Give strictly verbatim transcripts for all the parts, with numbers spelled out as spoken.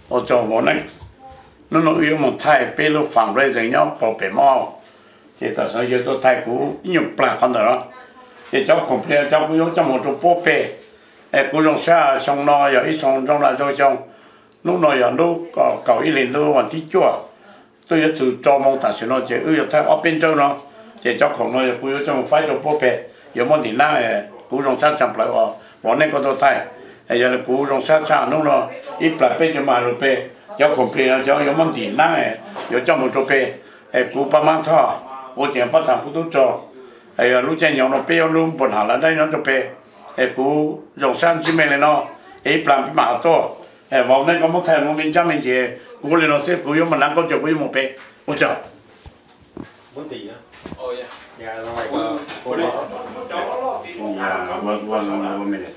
ở chỗ bọn này nó nó yêu một thay bê lúc phẳng rồi rồi nhau bỏ bể mò thì ta sẽ yêu tôi thay cũ nhiều plà con đó thì cháu không biết cháu cũng yêu trong một chỗ bố bể em cũng trong xa xong nó giờ ít xong trong là rồi xong lúc nào giờ lúc cầu ít lên lúc hoàn thị chua tôiจะสื่อจอมองตัดสินเราจะเออถ้าเอาเป็นเจ้าเนาะจะเจ้าของเราจะกูจะมาไฟจะพบเปอย่ามันถึงหน้าเออกูรงชาติจำปลายว่าวันนี้ก็ต้องใส่ไอ้ยังกูรงชาติชาโน่นเนาะอีปลายเปจะมาลูเปเจ้าของเปเจ้าอย่ามันถึงหน้าเอออย่าเจ้ามันจะเปไอ้กูประมาณท่อกูจะภาษากูต้องจอไอ้รู้ใจอย่างเราเปเอาลุงบนหาแล้วได้เนาะจะเปไอ้กูรงชาติชิมเลยเนาะไอ้ปลายเป็นหมาตัวไอ้วันนี้ก็ไม่แทนมึงมีจ้ามีเจกูเลยน้องเสียกูยังมันนั่งก็จะกูยังไม่เป็นกูจะ muốn tỷ á oh yeah yeah nó like uh four days yeah one one one minute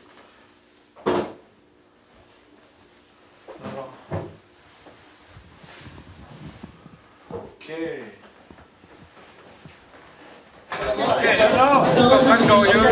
okay okay hello bắt đầu chưa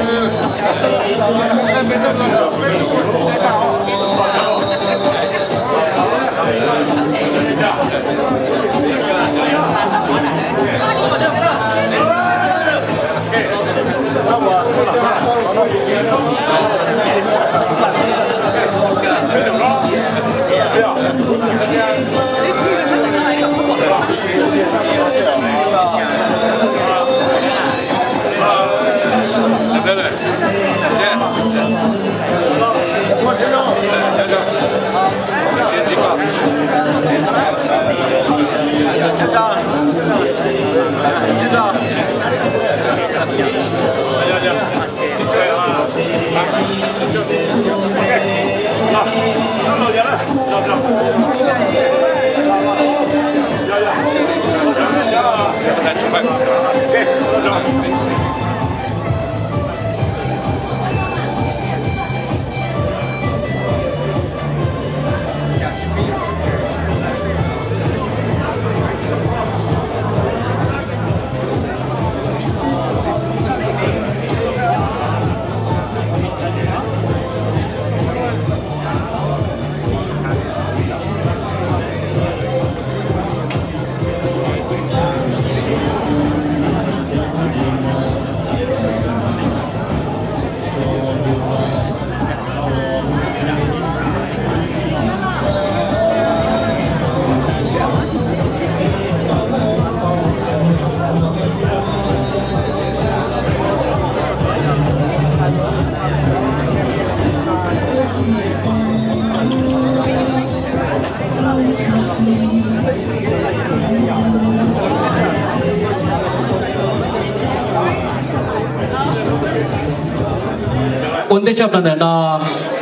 ổn định chấp nhận là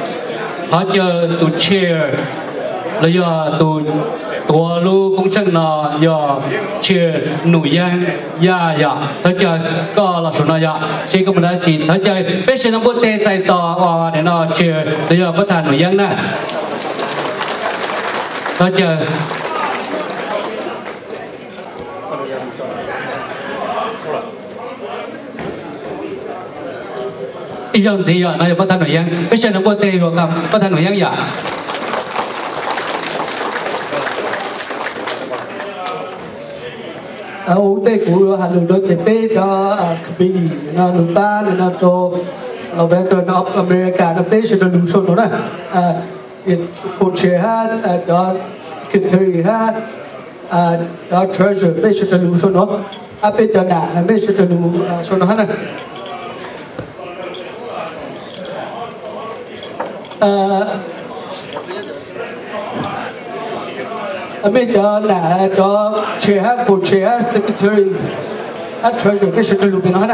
họ giờ tụ chair là giờ tụ tụ lu công chân là giờ chair nổi giang ya ya thấy chưa có là số nào ya chỉ có một là chỉ thấy chưa bây giờ nó bớt tê sai to và để nó chair là giờ bắt thành nổi giang nè thấy chưa ý dân thì giờ nó bắt thành nội dân bây giờ nó có tê vào cầm bắt thành nội dân giờ ưu tê của hà nội đôi tê cho kbd nó đúng ta nó to nó về từ nó America nó tê sẽ được đủ số nó này phụ chế ha cho secretary ha cho treasurer bây giờ được đủ số nó à bây giờ đã là bây giờ được đủ số nó này bây giờ là cho chair của chair secretary at treasurer bây giờ được đủ nó này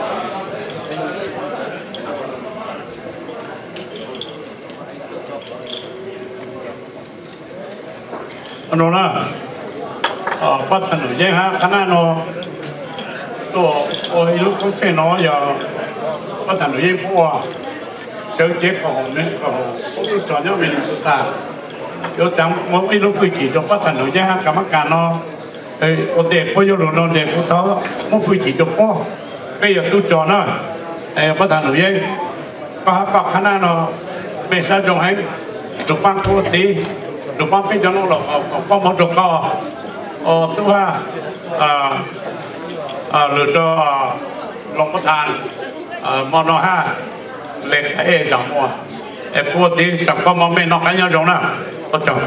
nó là ờ bắt thành nổi danh ha khả năng nó tổ ôi lúc có thể nói giờ bắt thành nổi danh của sơ chế của họ này của họ cũng cho nhau mình sự ta yếu chẳng mỗi lúc phải chỉ cho bắt thành nổi danh ha cả mắt cả nó thì có thể có nhiều lúc nó để có đó mỗi phải chỉ cho có bây giờ tôi cho nó bắt thành nổi danh có có khả năng nó bây giờ trong hay chụp băng cô tí ดูป้อมเป็นจังหวะป้อมมอดก็อ๋อตัวอ่าอ่าหรือตัวรองประธานมอนห้าเล็กเอจังมัวไอ้พวกที่จับป้อมไม่นอกกันยังจงนะก็จัง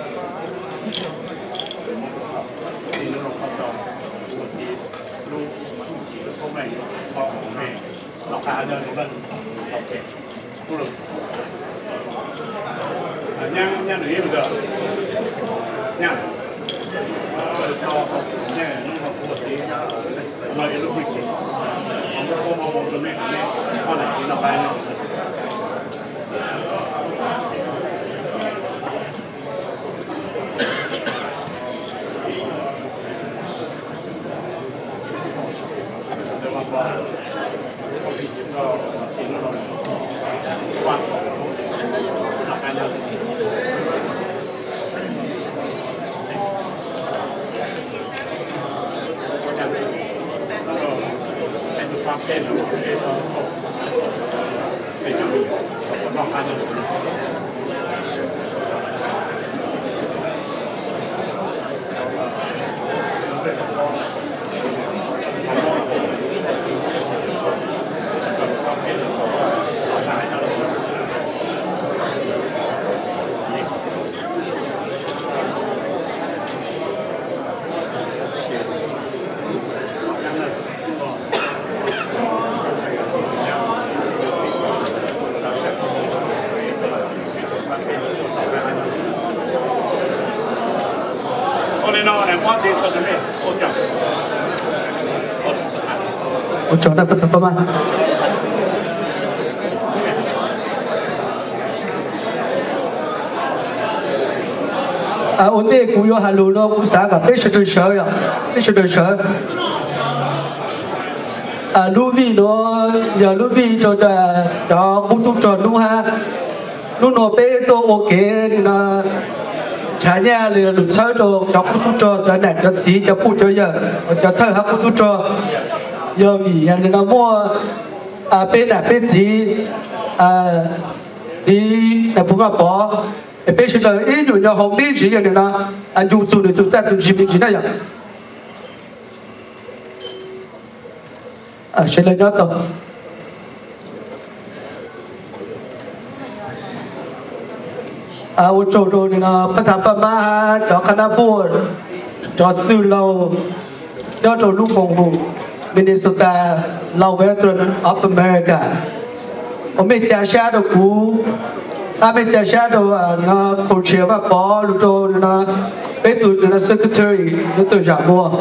nhang nhang này bây giờ nhang cho nhang nó học một tí mà cái lúc mình chỉ không có mong muốn tụi mình con này thì nó phảiเป็นเป็นเป็นจะมีลองกันดู Ủa này bắt đầu mà à ổn định cũng có hà lù nó cũng sáng cả biết sự đời sợ à biết sự đời sợ à lũ vi nó giờ lũ vi cho cho bút tu tròn đúng ha lũ nó bé to ok nó trả nhà thì lũ sáu đồ cho bút tu tròn cho nẹt cho xí cho bút cho giờ cho thơ học bút tu tròn giờ vì anh nó mua à bên này bên gì à gì là phụ mà bỏ bên sự đời ít nhiều nhà không biết gì vậy nó anh dùng dùng để chúng ta dùng gì mình chỉ này vậy à sẽ lên nhớ tao à ô tô đồ này nó bắt tháp ba ba cho khán giả buồn cho từ lâu cho trâu lúc phòng ngủ Minnesota, Western of America. Ở bên nhà xa đồ cũ, ở bên nhà xa đồ nó cổ chế và bỏ lúc đó nó bên tụi nó secretary nó tự trả mua.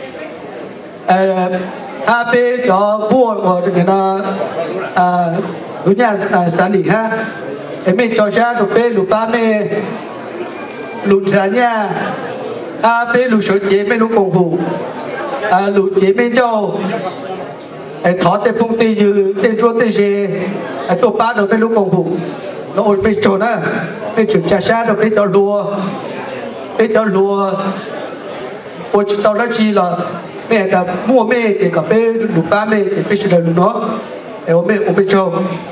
À bên cho mua của nó à ở nhà sản lý ha. Ở bên cho xa đồ bên lúc ba mẹ lúc trả nhà, à bên lúc số chế bên lúc công vụ. À lũ chế bên châu, thọ tên phong tì dư tên chúa tên gì, tổ ba được bên lũ công vụ, nó ổn bên chỗ nữa, bên chỗ trà sa được bên chỗ lúa, bên chỗ lúa, ổn chỗ tàu đó chi là mẹ đã mua mẹ thì cả bên lũ ba mẹ thì bên chỗ lũ nó, ổn bên ổn bên châu,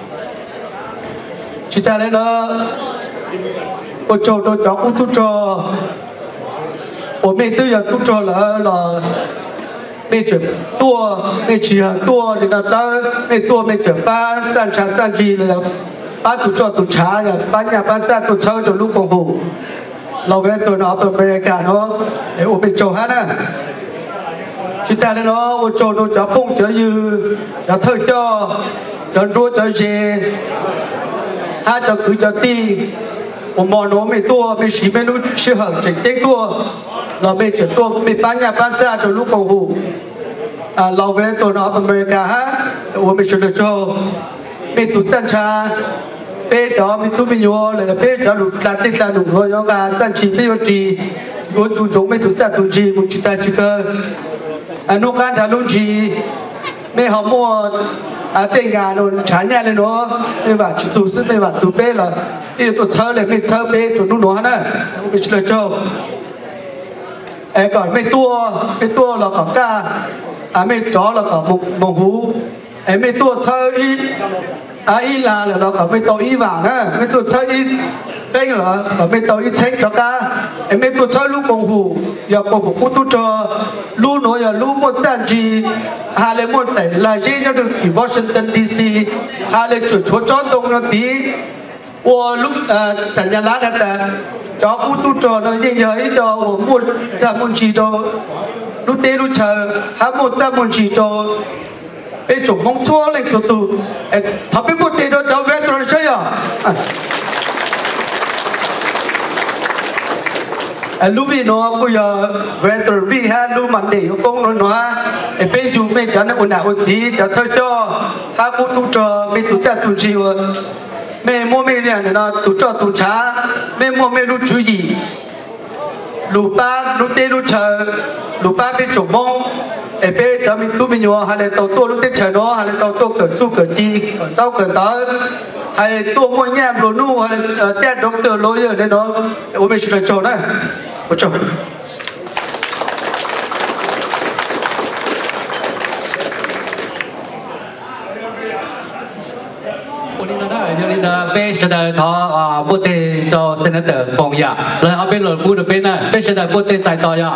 chỉ ta lên nó, ổn châu nó cho cũng tu cho, ổn bên tư giờ tu cho là là mẹ chuẩn tua mẹ chỉ hàng tua thì là ta mẹ tua mẹ chuẩn ba san trà san gì là ba tụ cho tụ trà nhà ba nhà ba san tụ chơi cho lúc công vụ lâu về tôi nó ở America nó để ôm bên châu hát á chúng ta lên nó ôm châu nó cho bông cho dư cho thơ cho cho đua cho gì hát cho cứ cho ti ôm mò nó mẹ tua mẹ xí mẹ nó sư hở chỉnh tiếng tua là mẹ chuyển tua mẹ ba nhà ba san cho lúc công vụ à lâu về tôi nó ở America ha ôm mẹ chuyển được cho mẹ tụ chân cha bé đó mình tụi mình nhớ là bé đó lụt là tích là lụt rồi nó cả chân chỉ bé chỉ luôn chú giống mấy tụi ta tụi chỉ một chỉ ta chỉ cơ à nó can đã luôn chỉ mấy họ mua à tiền nhà nó trả nhà lên nó mấy bạn chỉ tụi sức mấy bạn tụi bé là đi tụi chơi lại mấy chơi bé tụi nó nó ha mình chỉ là cho ai còn mấy tua mấy tua là cả ca à mấy chó là cả một một hú ai mấy tua chơi ít à ý là là nó có mấy tàu ý vàng á mấy tụi chơi ý phê là ở bên tàu ít sách cho cả em bên tôi chơi lúc công vụ giờ công vụ cũng tôi cho lúc nói giờ lúc một trận gì hà lệ một tại là gì nó được ở Washington đê xê hà lệ chuột chuột chọn đông nó tí ô lúc sản nhà lá đã cho cũng tôi cho nó như vậy cho một trăm một chỉ cho lúc tê lúc chờ hai một trăm một chỉ cho bây giờ mong xóa lên số tu thằng bên một tê đó cháu về tôi chơi à lúc vì nó bây giờ về tôi vì ha lúc mà để công nó nó bên chủ bên cho nó ổn nào ổn gì cho thôi cho hai cũng tôi cho bên tôi cha tôi chịu mẹ mua mẹ này nó tôi cho tôi trả mẹ mua mẹ lúc chú gì lúc ba lúc tê lúc chờ lúc ba bên chỗ mong ở bên cho mình tu mình nhỏ hay là tàu tua lúc tết chờ nó hay là tàu tua cởi chu cởi chi tàu cởi tới hay là tua mua nhám đồ nu hay là tết đóng tờ lối ở đây nó ôm mình sẽ cho đấy ôi trời bây giờ thọ bố tê cho senator phòng ya rồi ở bên lối phụ được bên này bây giờ bố tê tại tòa ya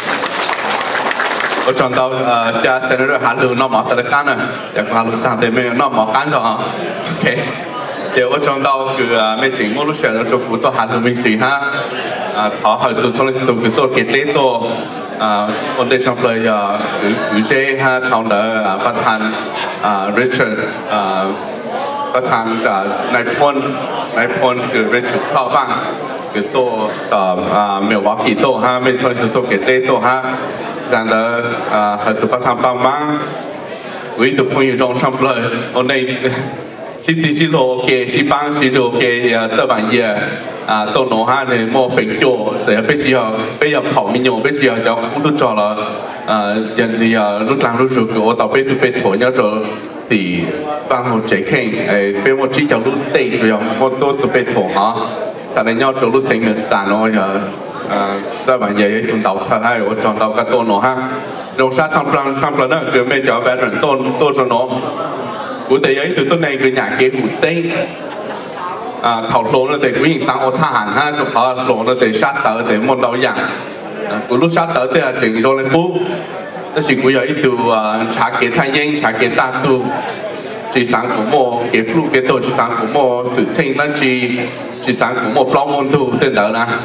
ở trong tàu cha senator Hà Lưu nó mở sạch can này chắc Hà Lưu thằng tây mình nó mở can rồi hả ok giờ ở trong tàu cứ mấy chuyện ngô lúc xưa nó chụp phụ tàu Hà Lưu mình xí ha thọ hỏi sự thông tin từ tôi kết lên tôi ổn định trong lời cứ dễ ha thằng đó phát hành Richardประธานกับนายพลนายพลคือเรชิตเข้าบ้างคือโตต่อเมียววักกี่โตฮะไม่ใช่คือโตเกตเต้โตฮะดังนั้นหัดสุประธานบางบ้างวิธีพูดอยู่ตรงช่องเลยวันนี้ชิซิชิโลเกชิบังชิโลเกเจ้าบังเย่โตโนฮะเนี่ยโมเป็นโจแต่ไม่ใช่ไม่ยอมเผามิโยไม่ใช่จะพูดทุกจอละยันดีรุ่นหลังรุ่นสุดก็ต่อไปตัวเป็นถั่วเนี่ยจะthì ban một chế kinh, bên một chỉ cho lúc state rồi một tổ tổ biệt thổ hả, tại nên nhau cho lúc sinh nhật sản rồi giờ, các bạn giờ chúng tàu thay hay ở trong tàu các tôn nó ha, rồi sát xong plan xong plan đó cứ bây giờ về rồi tôn tôn cho nó, cụ thể ấy từ tôn này cứ nhà kia hủ sinh, thầu lỗ nó để quý hình sang ô tha hẳn ha, cho họ lỗ nó để sát tới để một đầu dạng, cụ lúc sát tới thì là chỉnh rồi lên phú. đó là cũng có từ trả kế thay nhanh trả kế ta tu chỉ sáng của một kế phụ kế tổ chỉ sáng của một sự sinh đó chỉ chỉ sáng của một long môn tu tên đó là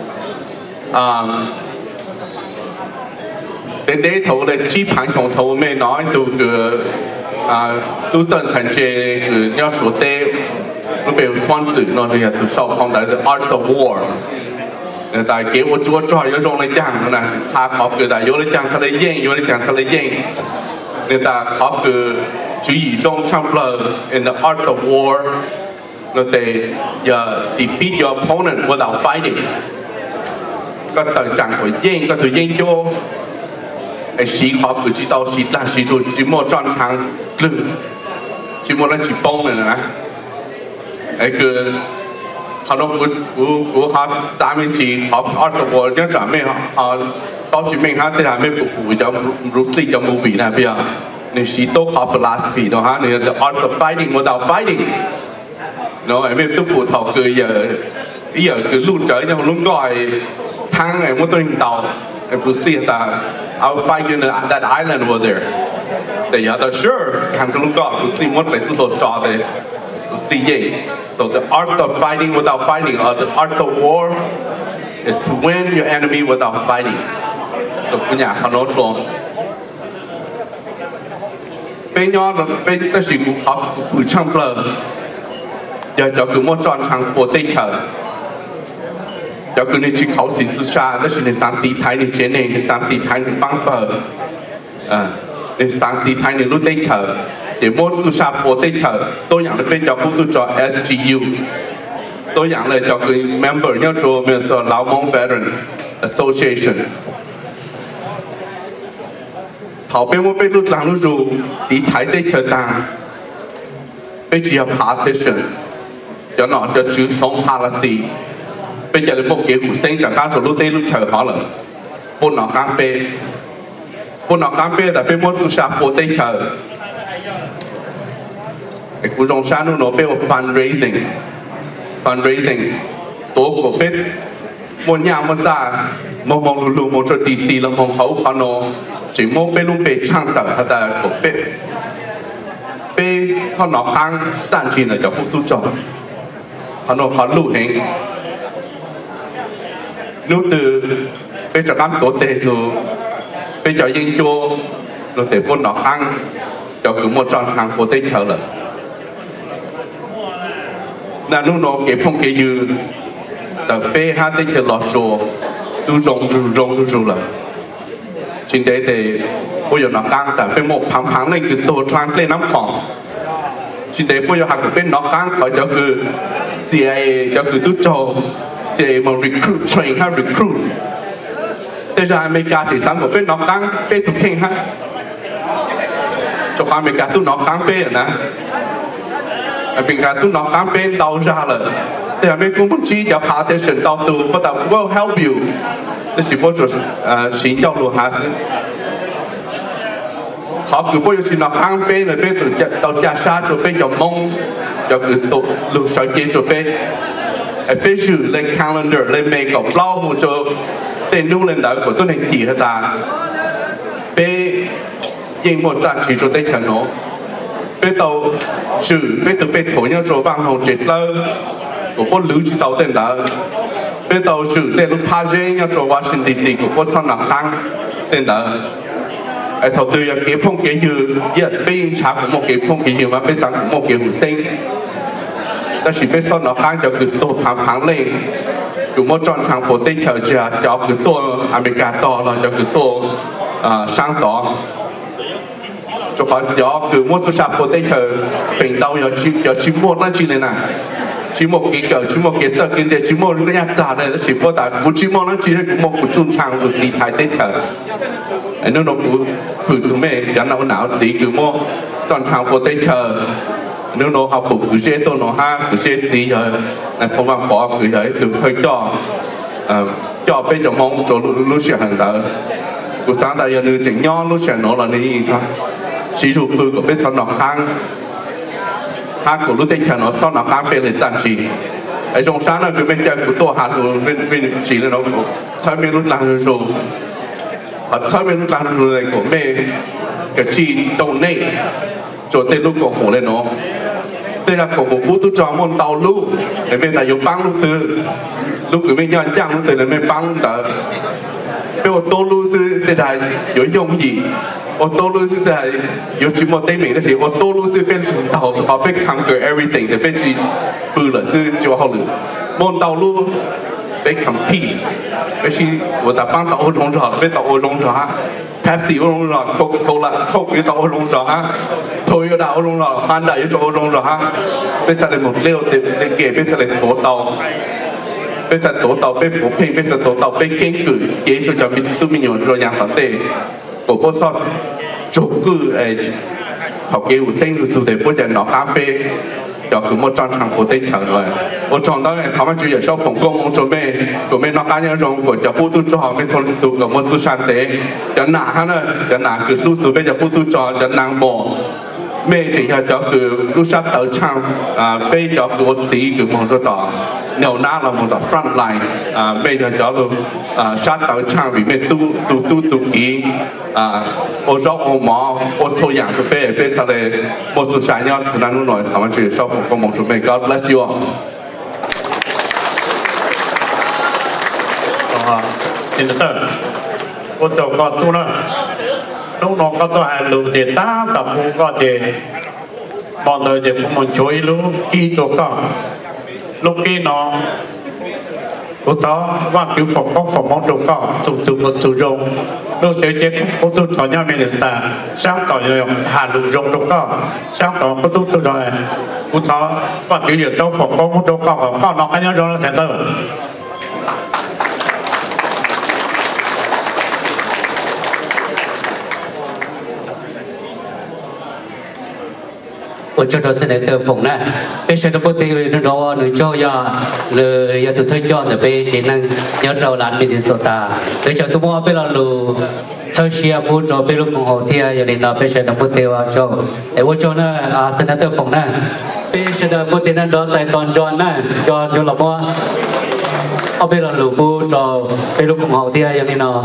đến đấy thầu là chi phản trong thầu mới nói từ cái tu chân thành chế cái nhau số tê nó biểu xoan sự nó thì từ sau phong đại the art of war tại kiểu của chúa cho yếu trong này chẳng là ta học cái tại yếu này chẳng sao lấy yên yếu này chẳng sao lấy yên người ta học cái chú ý trong trong lời in the art of war nó để giờ defeat your opponent without fighting có tờ chẳng phải yên có thứ yên cho cái sĩ học cái chỉ tao sĩ là sĩ rồi chỉ một tròn thằng lưng chỉ một là chỉ bông này nè cái cáiเขาต้องกูกูกูเขาสามเป็นจีเขาอัลต์วอร์ยังจะไม่เขาตอนจีไม่เขาแต่ไม่ปุ๊บปุ๊บจะรูสลีจะมูบีนะพี่อ่ะนี่ชีโต้เขา philosophy นะฮะนี่ the art of fighting without fighting เนาะไอ้ไม่ปุ๊บปุ๊บเขาคืออย่าอย่าคือลุ้นเจออย่างลุ้นก่อยทั้งไอ้มดตัวหินเตาไอ้รูสลีแต่ I'll fight you in that island over there แต่อย่าแต่ sure ทางก็ลุ้นก่อยรูสลีมดเลยสุดโหดจอเลยรูสลีเย่ So the art of fighting without fighting, or the art of war, is to win your enemy without fighting. So punya hanot lo. Bên nhau là bên ta chỉ cũng học phụ trang plơ. Giờ cho cứ một tròn trang bộ tây chờ. Cho cứ nên chỉ khẩu xin su sa, đó chỉ nên sang tí thái nên chế này, nên sang tí thái nên băng bờ. À, nên sang tí thái nên lúc tây chờ. để một tu sa bộ tây thở tôi nhận được bên cho cũng tu cho ét giê u tôi nhận lời cho cái member nhau cho mình là Lao Mong Veteran Association họ bên một bên lúc làm lúc rồi thì thấy đây chờ ta bây giờ partition cho nó cho chữ thống policy bây giờ là một kiểu của sinh chẳng cao rồi lúc tây lúc chờ họ là bốn nó cam bê bốn nó cam bê tại bên một tu sa bộ tây thở cái cú rong san nó nó bên fundraising fundraising tổ của biết một nhà một gia một mong lù lù một chỗ D C là mong hậu họ nó chỉ một bên luôn bên trang tờ hay là của biết bên họ nó ăn tàn chi là cho phụ tu cho họ nó họ lù hình nếu từ bên cho ăn tổ tệ rồi bên cho dân cho rồi để con nó ăn cho cứ một tròn hàng của tây chờ là là nó nó cái phong cái như tập bé hát tây chờ lọt chùa tu rong tu rong tu rong là chính đấy thì bây giờ nó căng tại bên một phẳng phẳng lên cứ tổ trang lên nắm khoảng chính đấy bây giờ học bên nó căng họ cho cứ C I A cho cứ tu cho C I A mà recruit train hay recruit thế ra America chỉ sáng của bên nó căng bên thực hiện ha cho qua America tu nó căng bên nè America tu nó căng bên đào ra là thế America cũng chỉ cho partition đào tu but that will help you thế chỉ bao giờ xin giáo luôn ha họ cứ bao giờ chỉ nó căng bên là bên từ đào gia sa cho bên cho mông cho cứ tổ lúc sau kia cho bên bên chữ lên calendar lên make up lâu cho tên nu lên đó của tôi này chỉ hết ta bé yên một trận chỉ cho tên channel nó bé tàu chữ bé từ bé thổi nhau rồi vang hồng chết lơ của con lưới chỉ tàu tên đó bé tàu chữ tên lúc pha dê nhau rồi Washington D C của con sao nặng tăng tên đó ai thầu tư cái phong cái như yes bé trả của một cái phong cái như mà bé sáng của một cái hữu sinh ta chỉ bé sao nó tăng cho cứ tổ phẳng phẳng lên cứ một tròn hàng phố tây chờ chờ cho cứ tổ America to là cho cứ tổ sang to cho họ cho cứ một số sạp phố tây chờ bình tàu cho chim cho chim một nó chỉ này nè chim một cái cờ chim một cái giờ kinh tế chim một nó nhạt giả này nó chỉ có tại một chim một nó chỉ một một trung hàng được đi thái tây chờ anh nó nó cứ thử chúng mình cái nào nào gì cứ một tròn hàng phố tây chờ nếu nó học cụ cứ chế tôi nó ha cứ chế gì rồi này không bằng bỏ cứ đấy cứ hơi cho cho bên trong mong cho lúc sẽ hành đó của sáng tại giờ nữ chỉnh nho lúc sẽ nó là gì sao chỉ dụ từ của bên sau nó khang ha của lúc tây chờ nó sau nó khang về lên sản chỉ ở trong sáng là cứ bên trên của tôi hạt của bên bên chỉ là nó sau bên lúc làm rồi ở sau bên lúc làm rồi của mẹ cái chi đồng này cho tên lúc cổ khổ lên nó đây là cổ một bút tôi cho môn tàu lu để bên ta dùng băng lúc từ lúc cứ mình nhận chẳng lúc từ là mình băng tờ cái ô tô lu sư thế này có dùng gì ô tô lu sư thế này có chỉ một tên mình là chỉ ô tô lu sư bên chúng tàu họ biết conquer everything để bên chỉ bự là sư cho họ được môn tàu lu biết compete bên chỉ của ta băng tàu ô rong rò bên tàu ô rong rò Pepsi ô rong rò Coca-Cola Coke cái tàu ô rong rò ha Toyota ô rong rò Honda cái tàu ô rong rò ha bên sau này một liều để để kể bên sau này tổ tàu bên sau tổ tàu bên bộ phim bên sau tổ tàu bên kinh cử chế cho cho mình tôi mình nhổn rồi nhà tận tệ của cô son chụp cứ ấy học kêu sinh được chủ đề bây giờ nó cam phê cho cứ một trăm hàng của tây thẳng rồi một trăm đó này thằng anh chỉ ở sau phòng công một chuẩn bị của mình nó cá nhân rồi của cho phụ tu cho họ mình xong tụ của một số sản tế cho nã ha nữa cho nã cứ tu sửa bây giờ phụ tu cho cho nàng bỏ mẹ chỉ cho cho cứ lúc sắp tới trang bây giờ cứ một tí cứ một đôi tỏ nếu nã là một tỏ front line bây giờ cho luôn sắp tới trang vì mẹ tu tu tu tu kỹ ô rau ô mỏ ô số dạng cho bé bé thà là một số sản nhau thì đang nói thằng anh chỉ sau phòng công một số mình God bless you all. À, in the ô tô có tu nữa, lúc nó có tu hai lũ thì ta tập cũng có thì bọn tôi thì cũng muốn chơi lũ kia tổ có lúc kia nó cô đó và cứu phòng công phòng mong đồ có tụ tụ một tụ rồng lúc chơi chơi cô tụ cho nhau mình ta sáng tỏ rồi hà lụ rồng đồ có sáng tỏ cô tụ tụ rồi cô đó và cứu việc trong phòng công đồ có và có nó cái nhau rồi nó sẽ tới ở trong đó sẽ để từ phòng này bây giờ nó có thể nó nó cho ya lời ya từ thời cho để bây chỉ năng nhớ trâu lại mình sốt ta bây giờ tôi mua bây giờ lu sau khi mua cho bây lúc còn hậu thiên ya nên là bây giờ nó có thể cho để vô cho nó à sẽ để từ phòng này bây giờ nó có thể nó đó tại toàn cho này cho cho là mua ở bên là lũ bố cho bên lũ cùng hậu tia vậy nên nó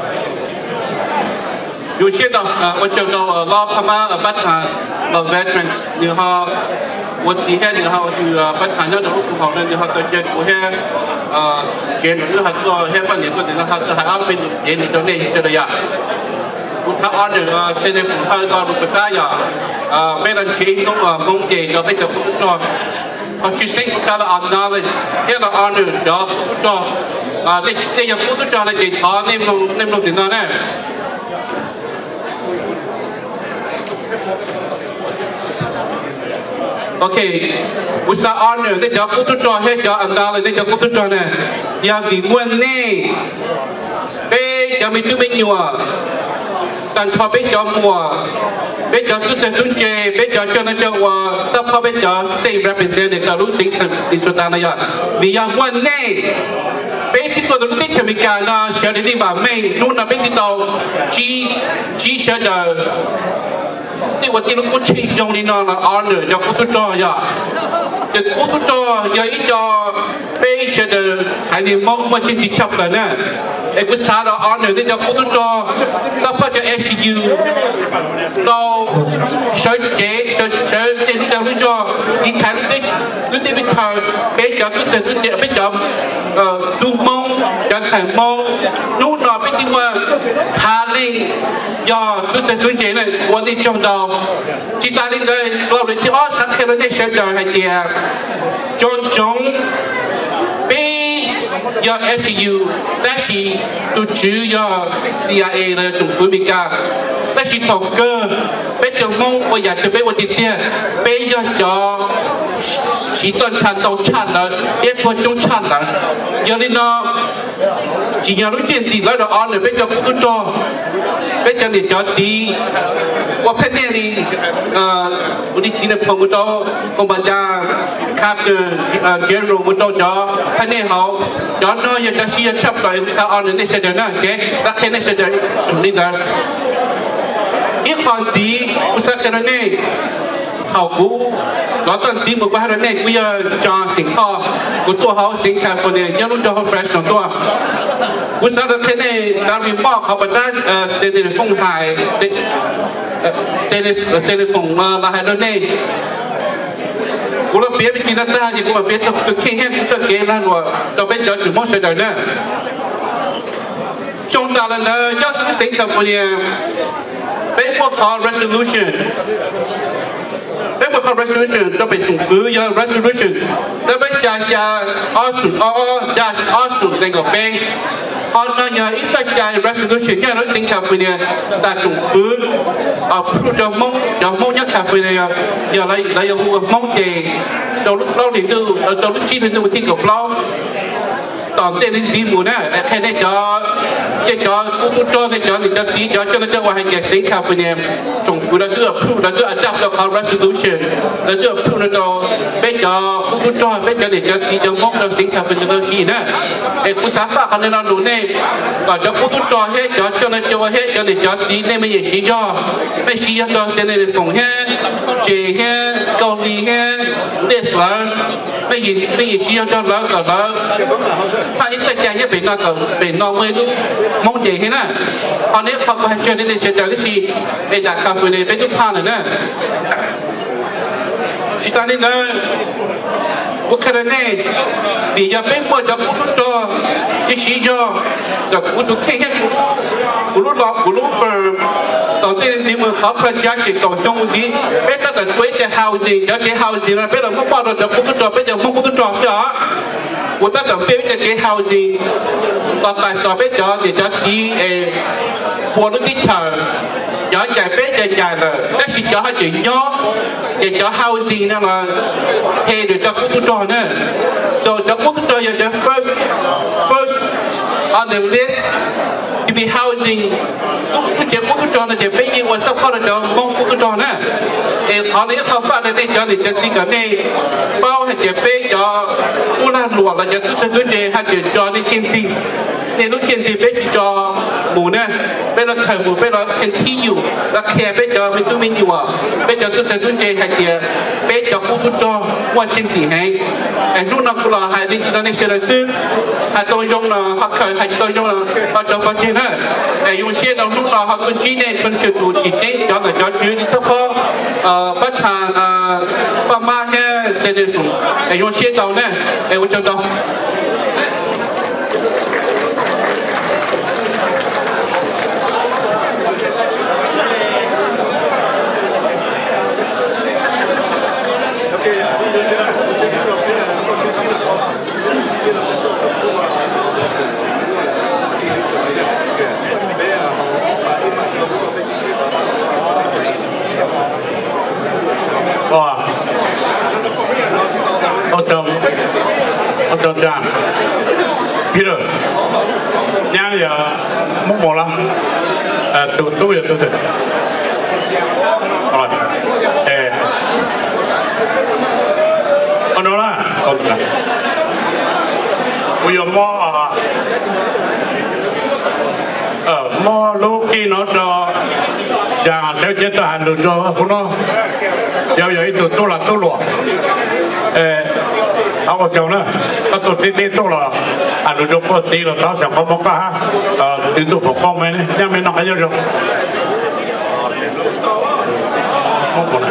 dù chuyện đó ở trường đầu ở lo Pama ở Bắc Hàn ở veterans như họวันที่เห็นเนี่ยเขาคือปัญหาเนี่ยเราลูกของเราเนี่ยเขาตัวเจ็บกูเห็นเกณฑ์หรือเขาตัวเห็นปัญหาก็เนี่ยเขาจะหาเอาเป็นเกณฑ์ตัวนี้จะได้ยากกูถ้าอ่อนเนี่ยเส้นในผมเขาก็รู้ปัญหาอย่างไม่ต้องใช้ก็มงเจก็ไม่จะพูดต่อเขาชี้สิ่งที่เราอ่านนั่นเลยเห็นเราอ่านเนี่ยเดี๋ยวพูดต่อในในอย่างพูดต่อในเจตในมุมในมุมที่นั่นเนี่ย Okay, with the honor, they just go to draw head, and dollar, they just go to draw there. You have the one name. Hey, you may do me you are. Then top it your more. They just do some good jay, they just turn it over, some of it just stay represented, the losing is what I am. We have one name. Bé cái tôi biết chừng mình cả na sẽ đi vào mình luôn là biết đi đâu chi chi sẽ là thìว่าที่เราพูดชิงจงนี่นะนะอันเนี่ยจะพูดต่ออย่าจะพูดต่ออย่าอีจอไปเฉยๆให้นี่มองว่าที่ที่ชอบเลยนะไอ้ภาษาเราอันเนี่ยที่จะพูดต่อสักพักจะเอชยูเราเฉยเจ๊เฉยเฉยที่ที่จะรู้จักที่แทนที่ที่ที่ไปทำไปจะรู้จักรู้จักไปจะดูมองจะใส่มองนู่นน่ะไปที่ว่าทาลิงย่อรู้จักรู้จักเนี่ยวันนี้จงดาวจิตาลิงเลยเราเลยที่อ๋อสักแค่เราได้เชื่อใจให้เดียจงจงไปย่อเอชยูแต่ชีตัวจื้อย่อซีไอเอเลยจงฟื้นมีการแต่ชีถกเกอร์ไปจงมองว่าอยากจะไปวันที่เดียไปย่อย่อชีต้นชันต้นชันเลยเด็กคนต้นชันเลยย่อนี่เนาะchỉ nhà đối diện thì nói đó on rồi bây giờ cũng tôi cho bây giờ thì cho chị qua phép này thì 우리 지는 pomo도 공부자 카드 general 모도 저 판에 하고 저는 여자 시에 첩도 사 on này sẽ được nè cái các cái này sẽ được đi ra ít còn tí usa cái này họ cũ đó tận tí một cái này bây giờ cho sinh kho của tôi họ sinh California nhớ lúc cho họ fresh của tôi bữa sau đó thế này ta bị bỏ họ bắt ra sẽ để phong hài sẽ để sẽ để phong là hai đứa này cũng là biết chỉ là ta chỉ cũng là biết cho cực kỳ hết cũng cho kế là rồi cho biết cho chúng mong sẽ đời nữa chúng ta là nơi cho sinh California biết một họ resolution biết một họ resolution cho bị trùng cứ do resolution đó biết cha cha awesome oh cha awesome đang gặp bên họ nói giờ ít sách cha resolution nhá nó sinh California ta trùng cứ ở pro mong cho mong nhất California giờ lấy lấy ở mong gì đầu lúc lâu thì từ đầu lúc chi thì từ một thiên gặp lâu tòn tên đến gì mùa nè cái này cho cái cho cũng cho này cho này cho tí cho cho nó cho ngoài hành sinh California trồng phụ đã cứ approve đã cứ adapt cho our resolution đã cứ approve nó bây giờ cũng cho bây giờ để cho tí cho mong nó sinh California nó gì nè để cũng sáng phát họ nên nó đủ này còn cho cũng cho hết cho cho nó cho hết cho để cho tí nên bây giờ xí cho bây xí cho sẽ nên phòng hết chế hết cầu đi hết để là bây giờ bây giờ xí cho nó còn nóถ้าอีกสักอย่างเนี่ยเป็นนอกเป็นนอกไม่รู้มองเจ๋งนะตอนนี้เขาก็ให้เจอในเชิงจากที่สี่เป็นจากคาเฟ่เป็นทุกภาคเลยนะที่ตอนนี้นะบุคคลเนี่ยดีจะเป็นพวกจะพูดตัวที่ชี้จอจะพูดตัวแค่แค่พูดรู้หลอกพูดรู้เฟิร์มตอนที่จริงมันเขาประจักษ์จิตต่อจงที่เป็นตั้งแต่ช่วยจะ housing จะใช้ housing นะเป็นเราไม่บอกเราจะพูดตัวเป็นจะพูดตัวเสีย我得等别人接 housing， 但但在别家你就提诶，活动的场，有在别人家的，但是就还是鸟，也叫 housing 那么，嘿，就叫工作站呢，就叫工作站也就 first first on the list。 be housing cũng chỉ cũng cho nó chỉ bây giờวันสักพอเราจะมองcũng cho nèเออตอนนี้เขาฝากในนี้จะนี่จะสิ่งกันนี่เป้าให้จะไปจะอุลาหลวงเราจะคือจะคือจะให้จะจอนี่กินสิ่งเนี่ยลูกกินสิ่งไปจะหมูเนี่ยไปเราเขยหมูไปเราเป็นที่อยู่เราแค่ไปจะไม่ตู้ไม่อยู่อ่ะไปจะคือจะคือจะให้จะไปจะกูกูจะว่ากินสิ่งให้ไอ้ลูกนักกุลาให้ดิฉันนี่เชื่อซื้อให้ตัวยงนะให้เคยให้ตัวยงนะเขาจะก็จริงนะไอ้ยูเชื่อเราลูกเราเขาก็จีเนี่ยชนจุดดูจิตเนี่ยจะแต่จะจืดนี่สักพอเอ่อประธานเอ่อประมาณแค่เซนต์สูงไอ้ยูเชื่อเราเนี่ยไอ้วัชระ哇，我等，我等这样，彼得，娘也没没了，呃，都都有都有，好了，哎，我懂了，我懂了，我有么啊？ờ mò lúc khi nó cho chàng theo chế ta hành được cho của nó giờ vậy tụi tôi là tôi luôn ờ ông có chồng nữa có tụi tí tí tôi là hành được cho có tí là tao sẽ có món cá ha ờ tí tụi phục con mày này nhưng mà nó cái gì rồi không có này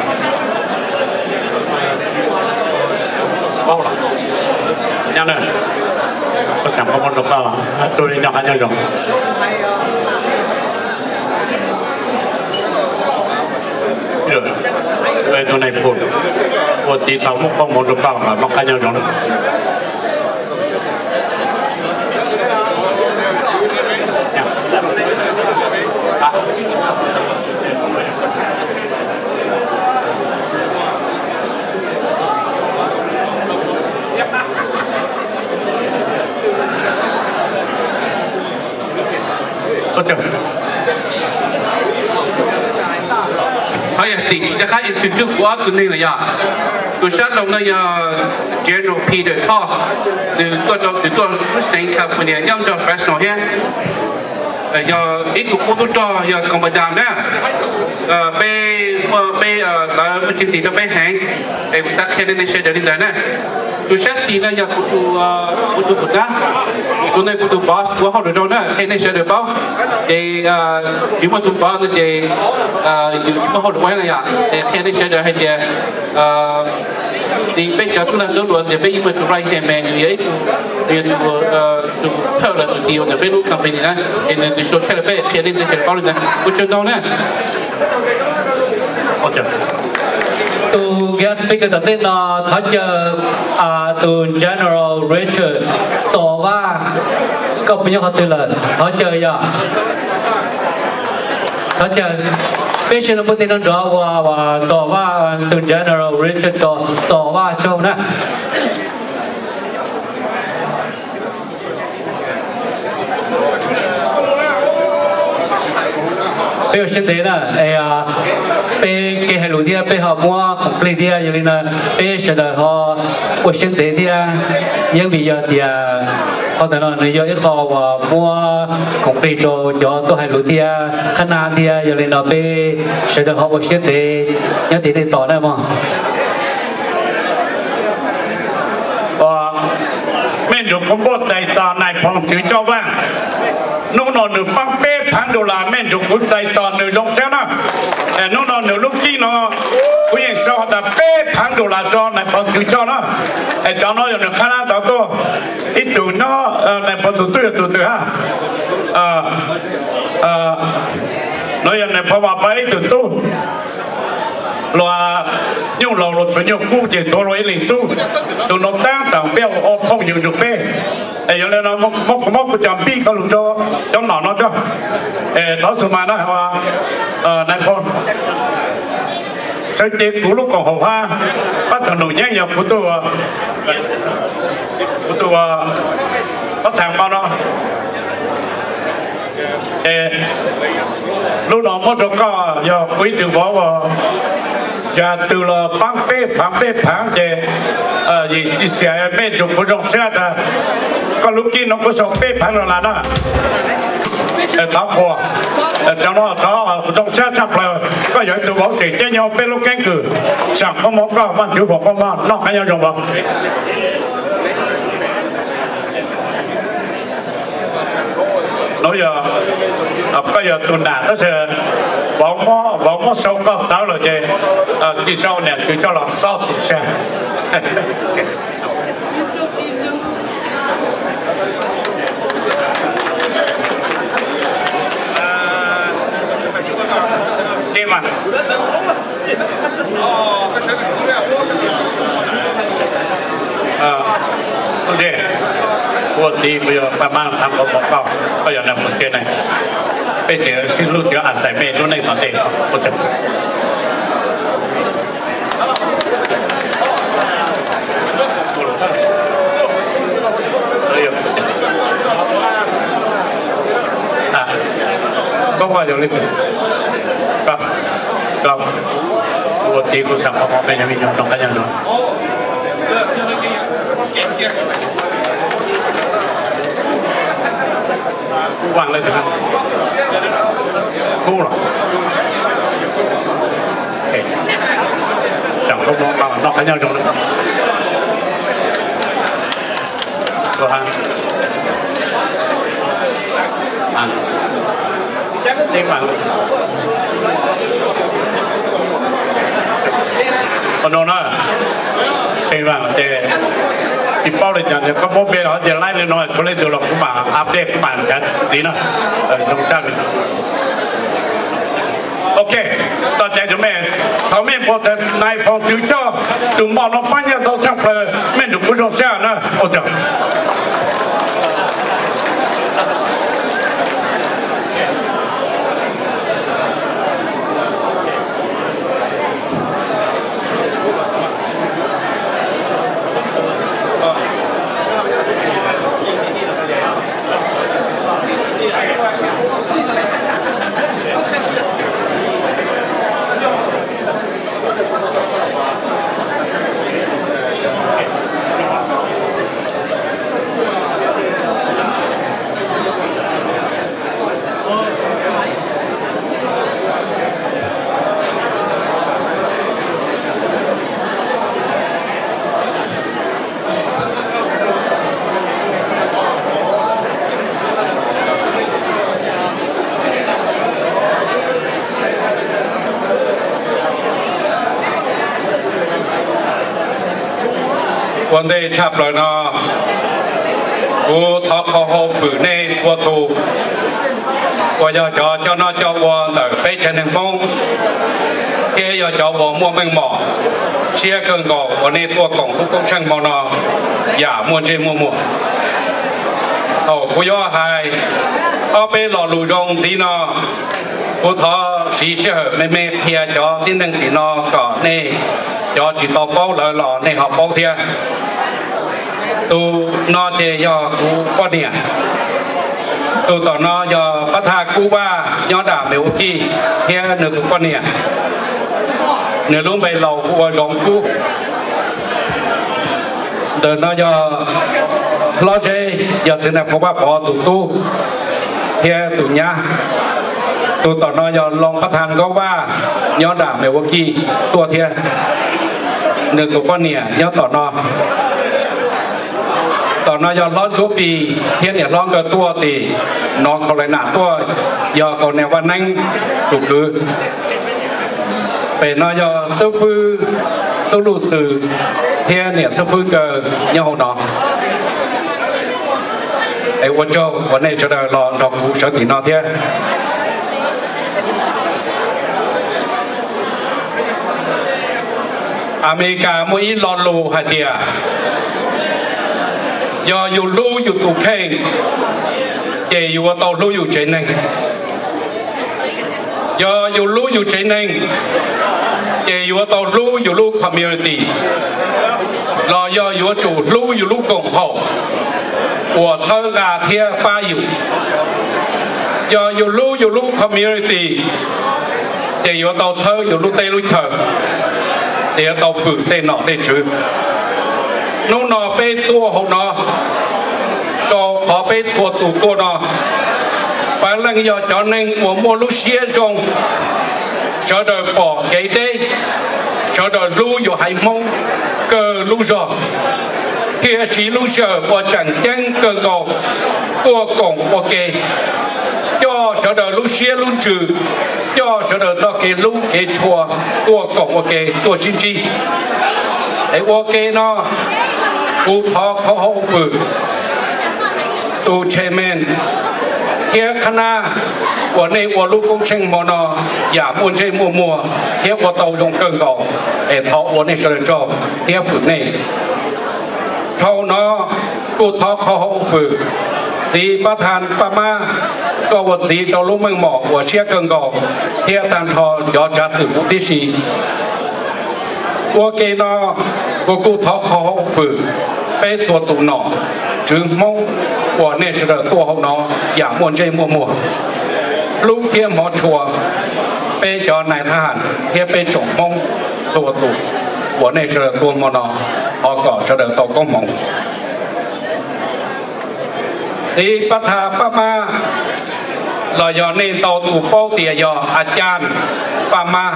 bao là nhanh này có sẽ có món đồ cá tôi đi nhặt cái gì rồi rồi về chỗ này buồn buồn tí thảo một con một đứa bao là mắc cái nhau rồi có chưa hay là chỉจะค่าอินฟินิตี้ว่าตัวนี้เลยอ่ะตัวชาติเราเนี่ย General Peter Talk หรือตัวตัวหรือตัวผู้เสียงครับคนเนี่ยย่อมจะ professional เนี่ยเอ่ออีกตัวตัวตัวอย่างกรรมดามเนี่ยเอ่อไปไปเอ่อแล้วมันจริงๆจะไปแหงไอ้สักแค่ในเชิงเดินเลยนะตัวชาติเนี่ยอย่างตัวตัวตัวตัวนะตัวในตัวบอสตัวเขาเดินนะแค่ในเชิงเดินเปล่าไอ้เอ่อที่มาตัวบอสเนี่ยเอ่ออยู่ที่มาเขาเดินไว้เลยอ่ะแต่แค่ในเชิงเดินให้เนี่ยเอ่อthì bây giờ tôi là lưu luận thì bây giờ tôi write hand man như vậy thì tôi tôi theo là tôi xíu thì bây giờ company này thì tôi show cái bây giờ thì tôi sẽ bảo là tôi chưa đâu nè ok tu guest speaker tập tên là thất giờ à tu General Richard so va có bao nhiêu họ từ là thất giờ ya thất giờ bây giờ nó tên nó đó và và so va tu General Richard so so va châu nè bây giờ xin đến là à bây cái hệ lụy dia bây họ mua complete dia như là bây giờ là họ có xin đến dia nhưng bây giờ thì có thể nói là giờ ít họ và mua complete cho cho tôi hệ lụy dia khả năng dia như là bây giờ là họ có xin đến nhớ đến đếnต่อได้มั้ง ờ mình được công bố tại tòa này phòng chữ cho vang nó nó nửa băng bê phán đô la mình được cũng tại tòa nửa rộng xe nó nó nó nửa lúc kia nó cũng như sao ta bê phán đô la cho này phòng chữ cho nó cho nó nửa khả năng tao tôi ít tuổi nó này phòng tuổi tuổi tuổi tuổi ha ờ ờ nó giờ này phòng mà bảy tuổi tu là nhiều lâu rồi nhiều cú chỉ cho rồi liền tu tụi nó đang tặng béo ô không nhiều được bé ấy giờ nó móc móc móc cái chạm bi cái lũ cho trong nó nó cho ấy đó số mà nó là ờ này con cái chuyện cũ lúc còn học ha phát thằng nổi nhẹ nhàng của tôi của tôi phát thằng bao nó để lúc đó mất rồi có giờ quý từ bỏ vào giờ từ là băng bê băng bê băng để ờ gì đi xe bên chụp của trong xe đó có lúc kia nó có sọc bê băng rồi là đó tháo qua trong đó tháo trong xe sắp là có giờ từ bỏ chỉ cho nhau bên lúc cánh cửaสั่งcó món có văn chủ phòng có món nó cái nhau trong đó nói giờ có giờ tuần nào đó sẽ bỏ mó bỏ mó sâu có tao là gì đi sau này cứ cho làm sao tụi xe đi mà à ok我第不要慢慢ทำ广告ก็อย่างนั้นเหมือนกันนะไปเจอที่ลูกเจออาศัยเมย์รุ่นในตอนเด็กก็จะก็ว่าอย่างนี้ก็ก็我第กูสั่งพ่อเป็นยังมีอยู่ตรงกันยังนู้นวางเลยนะครับกู้หรอเฮ้ยchẳng có món nào nó khác nhau trong đó có hàng ăn tiếng bằng còn đâu nữa xem vào để thì bao giờ chẳng có bố bé đó giờ lại lên nói số lên từ lọc của bạn update của bạn cái tí nữa ở trong trang này ok tao chạy cho mẹ thảo mẹ bỏ tiền này phòng cứu cho đừng bỏ nó bao nhiêu tao xong rồi mẹ đừng có rò xe nữa ôi trờiวันนี้ชับเลยนะกูทอคอหบือในสัวตูว่าจะจอเจ้าน้าเจ้าวัวแต่ไปเชนมงเกี่ยเจ้าวัวมัวแมงหมอเชี่ยเกินก่อวันนี้ตัวกล่องลูกกงช่างมอนออย่ามัวเจมัวมัวเอากูย่อหายเอาไปหล่อหลู่รงสีนอกูทอสีเชื่อไม่ไม่เพียจอที่หนึ่งสีนอก่อนนี่จอจีตอเป้าเลยหล่อในหอบเป้าเทียตูนอเจยอกูก็เนี่ยตูต่อนอยอพัฒนากูว่ายอด่าเมวกี้เฮียหนึ่งก็เนี่ยเนื้อลุงไปเหล่ากูว่าร้องกูเดินนอยอล้อเจยอถึงไหนเพราะว่าพอตูตู้เฮียตูเนี้ยตูต่อนอยอลองพัฒนาก็ว่ายอด่าเมวกี้ตัวเทียหนึ่งก็เนี่ยยอต่อนอตอนนั้นยอดร้อนชั่วปีเทียนเนี่ยร้อนกับตัวตีนอนเขาเลยหนาตัวยอเขาเนี่ยวันนั่งถูกคือเป็นนอยอซื้อฟื้นซื้อลูสื่อเทียนเนี่ยซื้อฟื้นกับเงาเนาะไอ้วันเจ้าวันนี้จะได้รอดอกหูเสือตีนอเทียอเมริกามุ่ยรอลูฮะเดียยออยู่รู้อยู่ตุกแข่งเจอยู่ว่าโตรู้อยู่เจนึงยออยู่รู้อยู่เจนึงเจอยู่ว่าโตรู้อยู่รู้คอมมูนิตี้รอยออยู่ว่าจู่รู้อยู่รู้กงหอกหัวเท่ากาเทียป้าอยู่ giờ dù lu dù lu community để yếu tàu thơ dù lu tây lu thơ để tàu bự tây nọ để chứ nó nọ bê tua hậu nọ cho khó bê thua tụ cô nọ phải là giờ cho nên của mua lu xia rong cho đời bỏ cái đây cho đời lu dù hay mong cờ lu giò kia chỉ lu sợ và chẳng chân cờ ngầu tua cổng ok cho cho đời lu xia lu trừ cho cho đời cho cái lu cái chùa tua cổng ok tua xin chi ấy ok nó u thọ khó hậu bự tu chairman kia khana của này của lúc công trình mà nó giả muốn chơi mùa mùa kia của tàu dùng cơn gạo để thọ của này sẽ cho kia phụ này thâu nó tu thọ khó hậu bự thì bắt than pa ma có một gì trong lúc mình mỏ của xe cơn gạo kia tàn thọ do trả sự mục đích gì ok nó của tu thọ khó hậu bự bé chùa tụ nọ chứ mong của này sẽ được tua hậu nó giả muốn chơi mùa mùa lúc kia mỏ chùa bé cho này tha hẳn kia bé trộm mong chùa tụ của này sẽ được tua mò nó họ có sẽ được tàu công mong thì bắt thà pa ma là do nên tàu tụ bao tìa do à chan pa ma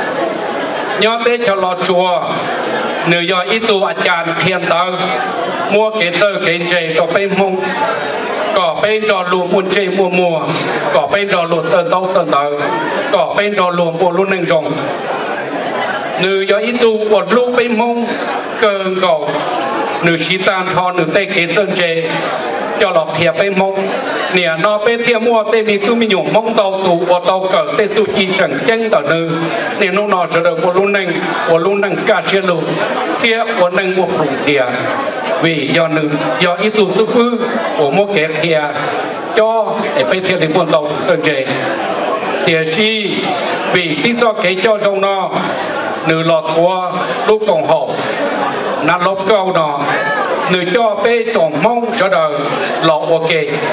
nhớ bé cho lò chùa nếu do ít tu à chan thiên tơ mua cái tơ cái chơi cho bên mông có bên trò lùa muốn chơi mùa mùa có bên trò lùa tơ tâu tơ tơ có bên trò lùa bộ luôn nâng rồng nếu do ít tu một lúc bên mông cờ cầu nếu xí tan thò nếu tê cái tơ chơi cho lọt thiệp bên mông nè nó bên thiệp mua tê mình cứ mình nhổ mông tàu tụ của tàu cờ tê su chi chẳng chân tờ nữ nè nó nó sẽ được bộ luôn nâng bộ luôn nâng cả xe lụ thiệp của nâng một rụng thiệp vì do nữ do ít tu sư phư của một cái thiệp cho để bên thiệp đến buôn tàu tơ chơi thiệp si vì lý do cái cho trong nó nữ lọt của lúc cộng hậu nát lốp câu nó người cho bê tròn mong sợ đời lọ ok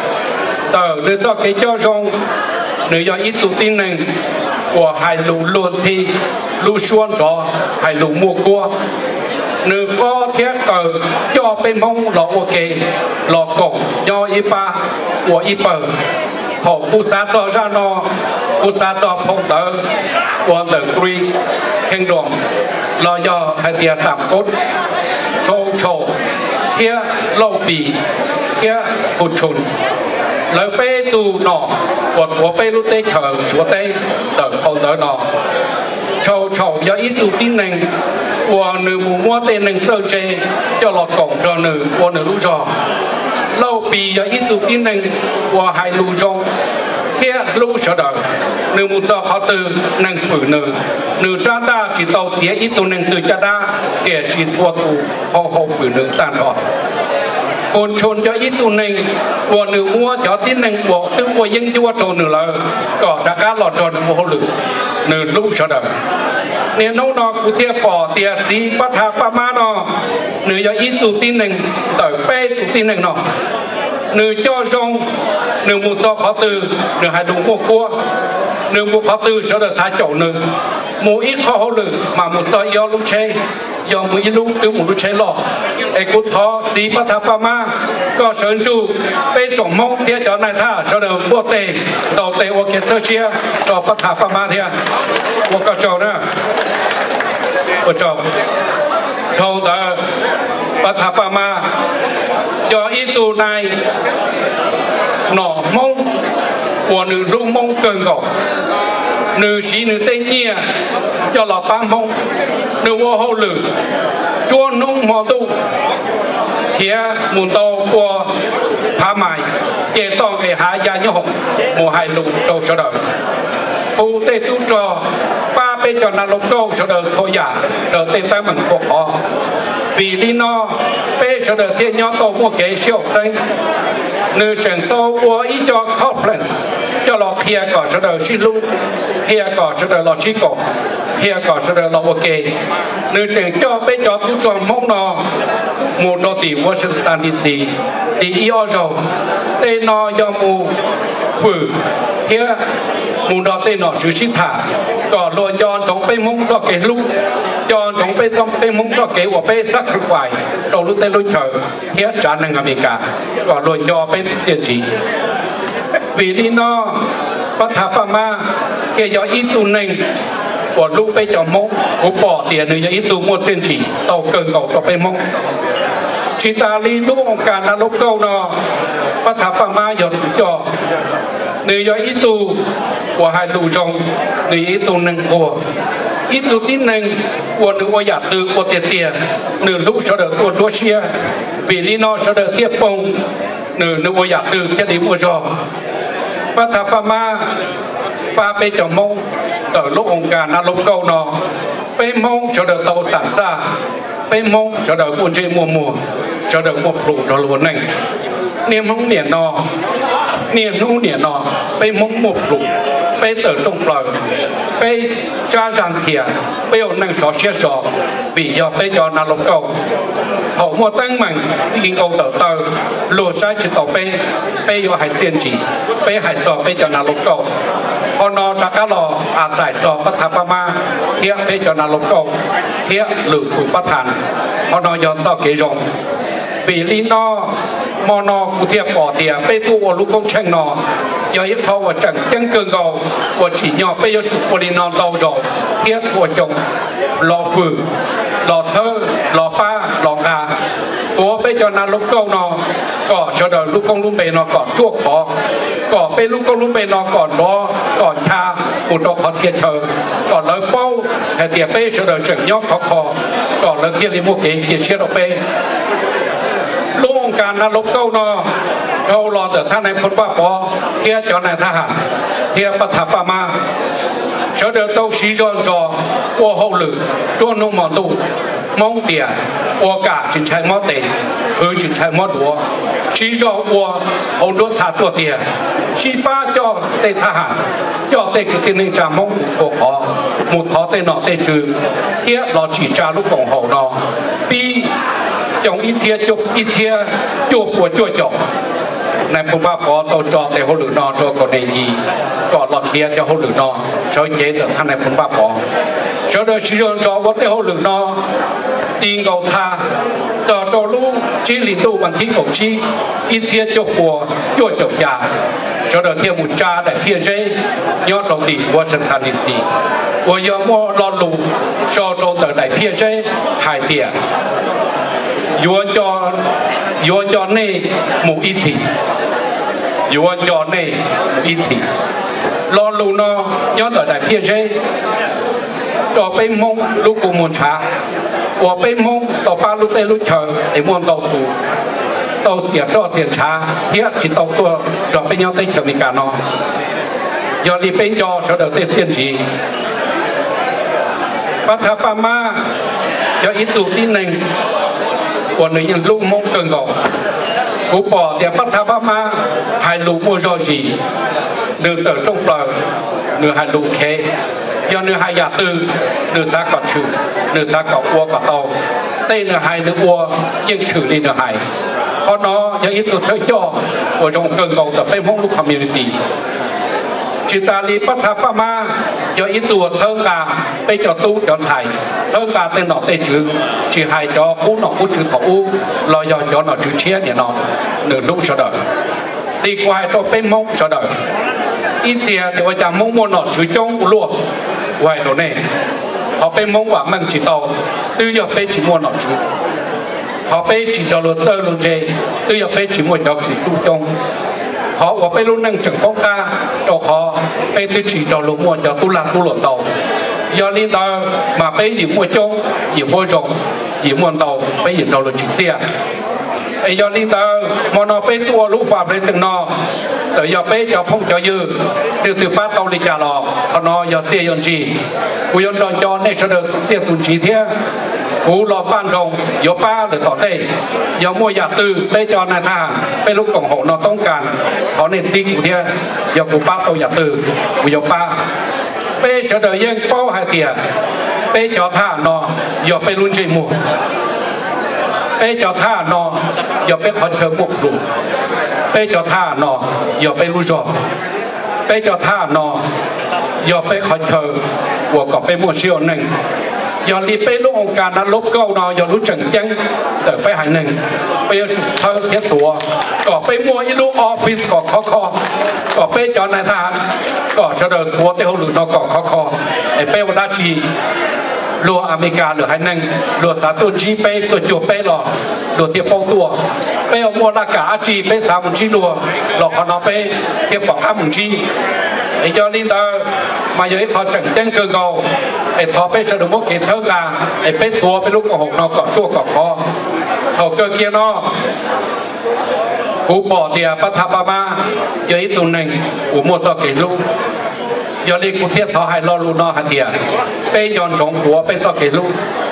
tờ người cho cái cho rong người do ít tu tin này của hai lũ luôn thì lũ xuân rõ hai lũ mua cua người có thiết tờ cho bê mong lọ ok lọ cổ do y ba của y bờ họ u sa cho ra nó u sa cho phong tờ của the three kingdom lo do hai tia sạm cốt châu châu kia lâu bì kia hụt chùn lời bê tù nọ của của bê lúc tê chờ xuống tê tờ hồn tờ nọ châu châu do ít tù tin này của nữ mù mua tên nâng tơ chê cho lọt cổng cho nữ của nữ lũ giò lâu bì do ít tù tin này của hai lũ giò kia lũ sợ đời nữ mù do họ từ nâng phử nữ nữ cha ta chỉ tàu tía ít tù nâng từ cha ta kể chỉ thua tù họ họ phử nữ tàn thọ còn chôn cho ít tu này của nữ mua cho tin này của tư của dân chúa trộn nữ là có đã cá lọt trộn một hồ lử nữ lúc sợ đời nên nấu nó cũng thiệp bỏ tiệt gì bắt hạ pa ma nó nữ cho ít tu tin này tới pe tu tin này nó nữ cho rong nữ một cho khó từ nữ hai đúng một cua nữ một khó từ sợ đời sai chỗ nữ một ít khó hồ lử mà một cho yêu lúc chơi do một ít lúc từ một lúc chơi lọ ai cút thọ đi bắt tháp pa ma có sơn chu bê trồng mông thế cho này tha sau đó bua tê đầu tê ô kết thơ chia cho bắt tháp pa ma thế ô cao trầu nữa ô trầu thâu đó bắt tháp pa ma do ít tu này nọ mông của nữ rung mông cơn gạo nữ sĩ nữ tây nhia cho là ba mông nữ vô hậu lử chua nông hòa tu kia muốn tàu của phá mài kể toàn cái hai gia nhớ hồng mùa hai lục đầu sở đời u tê tu trò ba bên cho là lục đầu sở đời thôi giả đời tê ta mình thuộc họ vì lý nó bê sở đời thiên nhóm tàu mua kế siêu xanh nữ chẳng tàu của ý cho conference cho lọ kia có sở đời xí lưu kia có sở đời lọ xí cổ kia có sở đời lọ ok nữ chẳng cho bê cho tu trò mong nó một đô tỷ Washington đê xê thì ý ở rồi tên nó do mù phử thế mù đó tên nó chữ sinh thả còn lôi cho trong bên mông cho cái lúc cho trong bên trong bên mông cho cái của bên sắc thực hoài đầu lúc tên lúc chờ thế trả năng America còn lôi cho bên tiền chỉ vì đi nó bắt tháp ma khi do ít tu nền của lúc bên trong mông của bỏ tiền nữa ít tu mua tiền chỉ tàu cần cầu cho bên mông chỉ ta đi lúc ông cả là lúc câu nó bắt tháp ma giờ cho nếu do ít tu của hai tu trong nếu ít tu nền của ít tu tin nền của nữ ô giả từ của tiền tiền nửa lúc sau đó của chúa xia vì lý nó sau đó tiếp bông nửa nữ ô giả từ cái đi mua giò bắt tháp ma ba bên trong mông ở lúc ông cả là lúc câu nó bên mông sau đó tàu sản ra bên mông sau đó buôn chơi mùa mùa sau đó một lũ cho luôn này niềm không niềm nó niềm không niềm nó bên mông một lũ bên ở trong lời bên cha rằng thiệt bên ông năng sọ xe sọ vì do bên cho là lúc câu hậu mua tăng mạnh khi câu tờ tờ lùa sai chỉ tàu bên bên do hải tiền chỉ bên hải sọ bên cho là lúc câu họ nó đã cá lò à giải cho bắt tháp ma hiện bên cho là lúc câu hiện lử của bắt hàn họ nó dọn cho kế rộng vì lý nó mò nó cụ thiệp bỏ tiền bên tu ở lúc công tranh nó do ít thâu và chẳng tiếng cường cầu của chỉ nhỏ bây giờ chụp của lý nó đầu rồi thiết của chồng lò phử lò thơ lò pa lò gà của bây giờ là lúc câu nó có sau đó lúc công lúc bề nó còn chuộc khó có bên lúc công lúc bề nó còn đó còn cha một đó khó thiệt thờ còn lời bao hay tiền bê sau đó chẳng nhóc khó khó còn lời kia thì mua cái kia xe đó bê lúc ông cả là lúc câu nó câu lo được thằng này phân ba bỏ kia cho này tha hẳn kia bắt tháp ma sau đó tàu xí cho cho qua hậu lử cho nông mỏ tụ mong tiền qua cả chỉ chạy mót tiền hứa chỉ chạy mót đũa xí cho qua hậu đũa thả tua tiền xí ba cho tên tha hẳn cho tên cái tên này trả mong một khó một khó tên nọ tên trừ kia nó chỉ trả lúc còn hậu nó bi trong ít thiên chụp ít thiên chụp của chùa chồng này bố ba có tàu cho để hỗ lực nó cho còn này gì còn lọt kia cho hỗ lực nó sau chế được thằng này bố ba có sau đó sử dụng cho có để hỗ lực nó tiền cầu tha cho cho lúc chỉ liên tục bằng thiên cầu chi ít thiên chụp của chùa chồng già sau đó thêm một cha để kia dây nhớ trong tỷ của sân thành đi xí của giờ mua lo lù sau trong tờ đại kia dây hai tiền yuan cho yuan cho này một ít thì yuan cho này một ít thì lo lù nó nhớ ở đại phía dưới cho bên mông lúc cùng một trả của bên mông tàu ba lúc tây lúc chờ để mua tàu tù tàu xỉa cho xỉa trả thiết chỉ tàu tua cho bên nhau tây chờ mình cả nó giờ đi bên cho sau đầu tiên thiên chỉ bắt tháp ma cho ít tụ tin này của người dân lúc mong cần gọi cú bỏ tiền bắt tháp ma hai lũ mua do gì đường ở trong bờ nửa hai lũ khé do nửa hai nhà tư nửa xa quả trừ nửa xa quả ua quả tàu đây nửa hai nửa ua nhưng trừ đi nửa hai họ nó do ít tụ thấy cho của trong cần gọi tập bên mong lúc community chỉ ta đi bắt tháp ma do ít tụ thơ cả bây giờ tu cho thầy thơ cả tên nó tên chữ chỉ hai cho cú nó cú chữ thọ u lo do cho nó chữ chia để nó nửa lúc sau đời đi qua cho bên mông sau đời ít tiền thì bây giờ mông mua nó chữ trong luôn ngoài đồ này họ bên mông quả mang chỉ tàu từ giờ bên chỉ mua nó chữ họ bên chỉ cho luật tơ luật chế từ giờ bên chỉ mua cho cái chú trong họ ở bên luôn năng chẳng có ca cho họ bên tôi chỉ cho luôn mua cho tu làm tu luật tàu do liên đó mà bên gì mua trong gì mua rộng gì mua tàu bên gì tàu luật chính tiền ấy do liên đó mà nó bên tua lúc vào bên sừng nó rồi giờ bên cho phong cho dư từ từ ba tàu đi trả lò họ nó giờ tiền yon gì cú yon cho cho này sẽ được tiền tuần chỉ thế cú lò ban rồng giờ ba được tỏ tệ giờ mua giả từ bên cho này thà bên lúc còn hộ nóต้องการhọ nên xin của thế giờ cú ba tàu giả từ cú giờ ba bên sẽ được yên bao hai tiền bên cho thà nó giờ bên luôn chơi mua bên cho thà nó giờ bên họ chơi một đủ bây giờ tha nó giờ bây lúc rồi bây giờ tha nó giờ bây khỏi thờ của có bây mua siêu nâng giờ đi bây lúc ông cả đã lốp câu nó giờ lúc chẳng chăng từ bây hành nâng bây giờ chụp thơ thiết tùa có bây mua ít lúc office có khó khó có bây giờ này tha có cho đời của tiêu lửa nó có khó khó để bây giờ đã chỉ lúa America lúa hai nâng lúa sáuตัวG Pตัวจุด P หรอลúaเทียบเป้าตัวเป้เอามัวละกา G เป้สามมุนจีลúวหลอกเขาเนาะเป้เทียบกับห้ามุนจีไอ้ยอลินเตอร์มาอยู่ให้เขาจังเต้นเกินเก่าไอ้ทอเป้สะดุมว่าเกศเท่ากาไอ้เป้ตัวเป็นลูกกระหกเนาะเกาะชั่วเกาะคอเขาเกิดเกียร์เนาะกูบอกเดียปัทภามาอยู่ให้ตัวหนึ่งกูมัวจะเกลูกgiờ đi cụ thiết thọ hai lo lu no hạt địa, bây giờ trồng của bây giờ cái lu,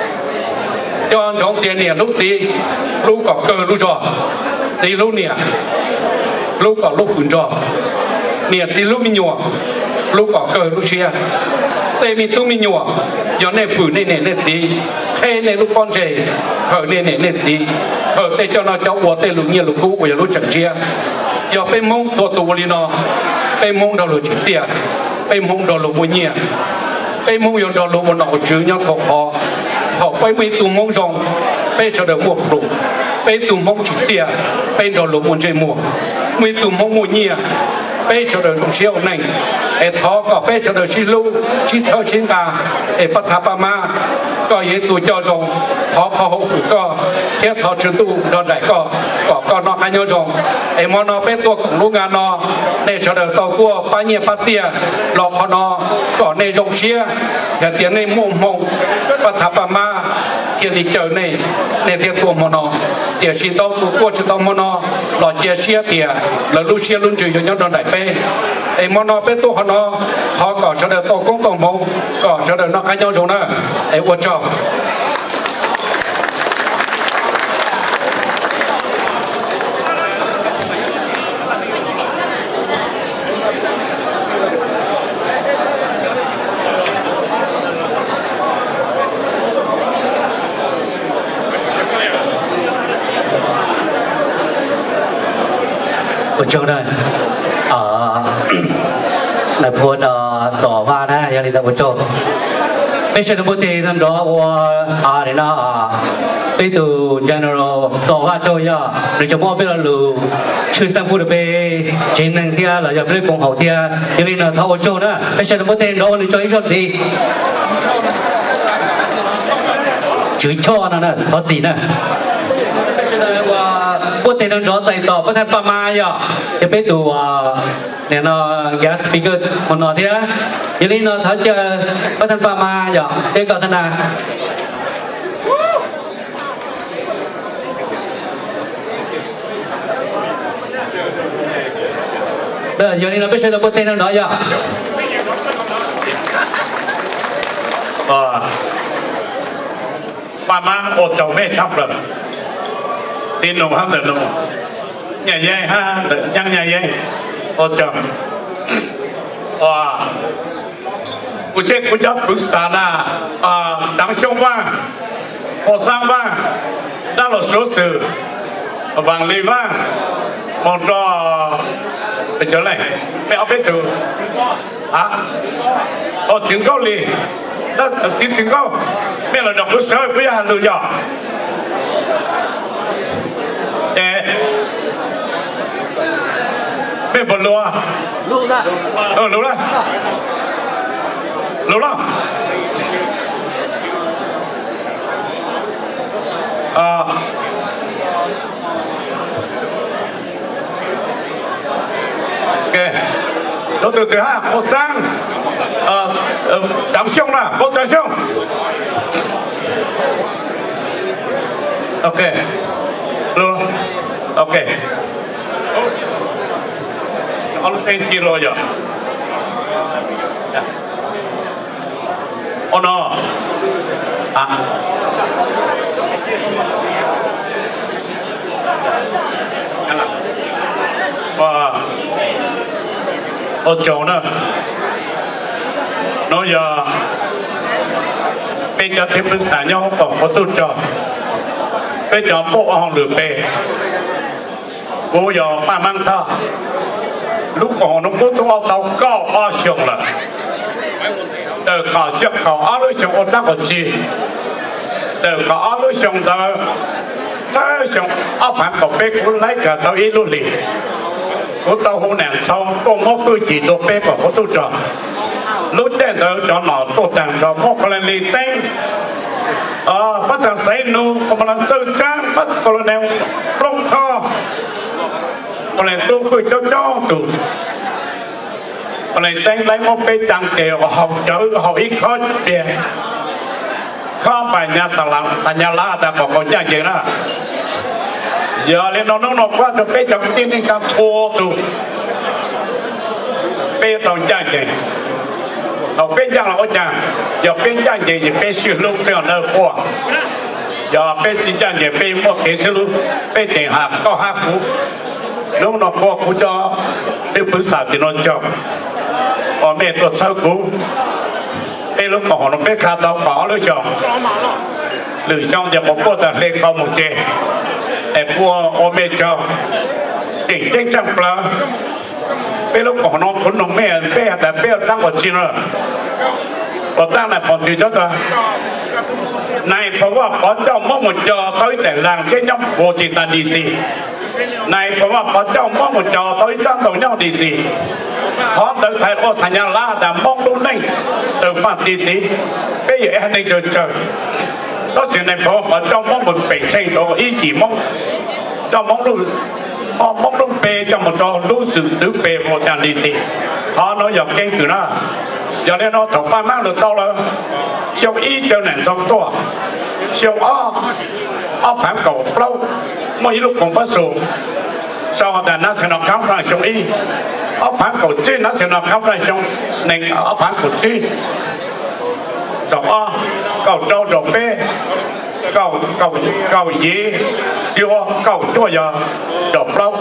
giờ trồng tiền nè lúc gì, lu có cơ lu trò, gì lu nè, lu có lu phun trò, nè gì lu mi nhọ, lu có cơ lu chia, tây mi tu mi nhọ, giờ này phun này này này gì, hay này lu con trẻ, khởi này này này gì, khởi tây cho nó cho uo tây lu nhiều lu cũ, bây giờ lu chẳng chia, giờ bây mong thua tu li nó, bây mong đâu lu chỉ chia bây mong đồ lục bùn nhẹ, bây mong yon đồ lục bùn nọ chữ nhau thọ họ, họ bây mấy tụm mong rong, bây giờ được một lục, bây tụm mong chỉ tiền, bây đồ lục bùn chơi mua, mấy tụm mong mua nhẹ, bây giờ được dùng siêu này, để thọ có bây giờ được xí lu, xí thơ xí ta, để bắt tháp ma, có gì tụi cho rong, thọ họ hậu có, thiết thọ chữ tu rồi đại có, có có nó hay nhau rong, để mong nó bâyตัวของลูกงานnóในเฉลิมตัวตัวป้าเนี่ยป้าเตี้ยหลอกเขาเนาะก่อนในโรงเชียแต่เตียในมุมมองปัทภามาเกี่ยวกับเจอในในเตียตัวมโนเตียชิโต้ตัวตัวชิโต้มโนหลอดเจียเชียเตียแล้วลูเชียลุ้นจืดย้อนโดนได้เป้ไอ้มโนเป็นตัวเขาเนาะเขาก่อเฉลิมตัวกงกงมงก่อเฉลิมนักการย้อนตรงนั้นไอ้วัวจอบ trong đây ở là buôn ở tổ ba này gia đình ta buôn trộm bây giờ buôn tiền thằng đó à để nó bây từ general tổ ba cho ya để cho mọi người lù chưa sang phụ được về trên năng thia là giờ bên cùng hậu thia gia đình là thao buôn trộm đó bây giờ buôn tiền đó để cho ý cho gì chữ cho nó nè có gì nè buat tenang jauh tay to, buat tanpa maya, ya betul, ni no gas speaker mana dia, jadi no tháo chơi, buat tanpa maya, dia kau sana. Dah, jadi no besok buat tenang jauh ya. Ah, pama otau me caplan. tin nông ham được nông nhà dây ha nhang nhà dây ô chồng àกูเช็คกูจะปรึกษานะอ่าดังช่องว่างก่อสร้างว่างด้านหลักสูตรสื่อวางลีว่างมองรอไปเจออะไรไปเอาไปถืออ่ะโอ้ถึงเกาหลีแล้วถึงถึงเกาไม่เราดอกกุศลไม่อยากดูย่อเอ๊ะไม่บนรัวรู้ละเออรู้ละรู้ละอ่าโอเคเราtừ từ ha một sang ờ đằng xong nè một đằng xong ok luôn ok ông tên chi rồi giờ oh no à và ở chỗ đó nó giờ bây giờ thêm bức xả nhau còn có tôi cho bây giờ bộ hòn lửa bề cô giờ ba mang thơ lúc còn nó cũng thua tàu cao ở sông là từ cả chiếc cả ở lối sông ở đó có gì từ cả ở lối sông đó thế sông ở bản cầu bé cũng lấy cả tàu ít luôn liền cô tàu hôm nay xong cô mất phương chỉ đồ bé của cô tu trò lúc đến đó cho nó tu tàng cho một cái lên tên ờ bắt đầu xây nu còn là tư trang bắt còn là nèo rong thọ còn là tu khơi cho cho tu còn là tên lấy một cái trang kèo học chữ học ít hơn tiền không phải nhà sản làm thành nhà lá ta còn còn nhà gì nữa giờ lên nó nó nó qua từ bây giờ tin đi cả thua tu bây giờ nhà gì học bên giang là có chàng giờ bên giang gì thì bên siêu lưu theo nơi qua giờ bên siêu giang thì bên một cái siêu lưu bên tiền hạt có hạt cũ lúc nó qua cũ cho thì bữa sau thì nó cho ở bên tôi sâu cũ bên lúc mà họ nó bên khá tao bỏ lưỡi chồng lưỡi chồng giờ có qua ta lên không một chè em qua ở bên cho tỉnh tỉnh trăm là bây lúc họ nó cũng nông mẹ béแต่béตั้งก่อนชินเลยพอตั้งnày còn từ cho ta nàyเพราะว่าพอเจ้ามองหมดจอtớiแต่ลางแค่ย่อมโบจิตาดีซีnàyเพราะว่าพอเจ้ามองหมดจอtớiตั้งตัวย่อมดีซีเพราะtớiใส่โอสัญญาละแต่มองดูนี่từฝั่งดีซีcái gì anh này chơi chơi đó sự nàyเพราะว่าเจ้ามองหมดเป็นเส้นตัวý chỉ mongเจ้ามองดูmong đúng bề cho một trò đối xử tứ bề một tràn đi thì họ nói dọc kênh từ nó giờ nên nó thọc ba mang được tao là siêu ý cho nên trong to siêu o o phản cầu lâu mỗi lúc còn bắt số sau họ nó sẽ nó khám ra siêu ý o phản cầu chi nó sẽ nó khám ra trong nên o phản cầu chi đọc o cầu trâu đọc bê cầu cầu cầu gì chưa cầu cho giờ đọc lâu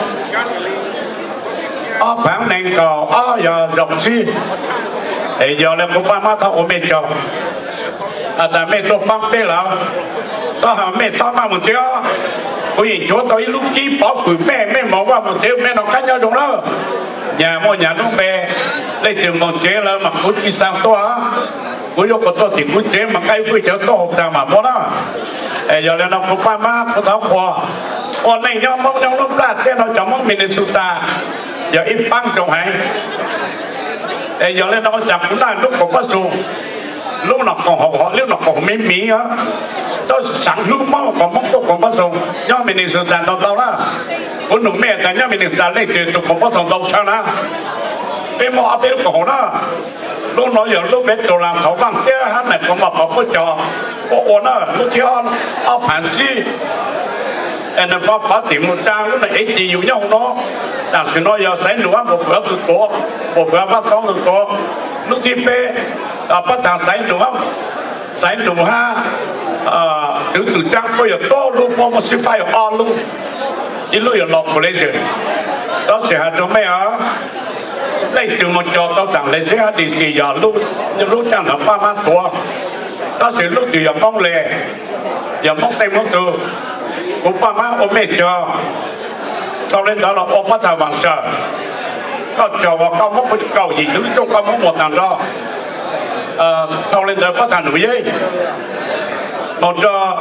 ở bản này cầu ở giờ đọc chi thì giờ là cũng ba má thao ở bên chồng à tại mẹ tôi băng bê là tôi hỏi mẹ tao mang một chiếc bởi vì chỗ tôi lúc chi bỏ quỷ mẹ mẹ mở qua một chiếc mẹ nó cắt nhau trong đó nhà mua nhà lúc bè lấy từ một chiếc là mà cũng chỉ sang tôi á cuối của tôi thì cũng chế mà cái vui chớ tôi học tàng mà bố đó giờ là nó cũng ba má thao thao khoa còn này nhau mong nhau lúc ra tên nó chọn mong Minnesota giờ ít băng trong hay giờ lên nó chặt cũng là lúc còn có xuồng lúc nào còn họ họ lúc nào còn mấy mí á tôi sẵn lúc mong còn mong tôi còn có xuồng nhau Minnesota tao tao đó cũng đủ mẹ tại nhau Minnesota lấy tiền tôi còn có xuồng tao sao đó bên mò bên lúc còn đó lúc nói giờ lúc bé tôi làm thấu bằng cái hát này còn mà có trò ổn đó lúc theo ở phản chi anh em bắt bắt tìm một trang lúc này ít gì nhiều nhau nó,但是呢要使努啊，我不要更多，我不要发光更多，lúc thì bé à bắt thằng使努啊，使努ha à từ từ trang bây giờ to lúc bao nhiêu sẽ phải ở lúc, ít lúc giờ lọt vào đây rồi, đó sẽ hạt trong mấy á, lấy từ một chỗ tao thằng lấy sẽ đi xì giờ lúc, nhưng lúc trang là ba má tuổi, đó sẽ lúc từ giờ mong lệ, giờ mong tay mong từ của ba má ôm mẹ cho sau lên đó là ôm bắt thằng vàng sợ có cho vào cao mốc có cầu gì thứ trong cao mốc một thằng đó sau lên đó bắt thằng đuổi dây một cho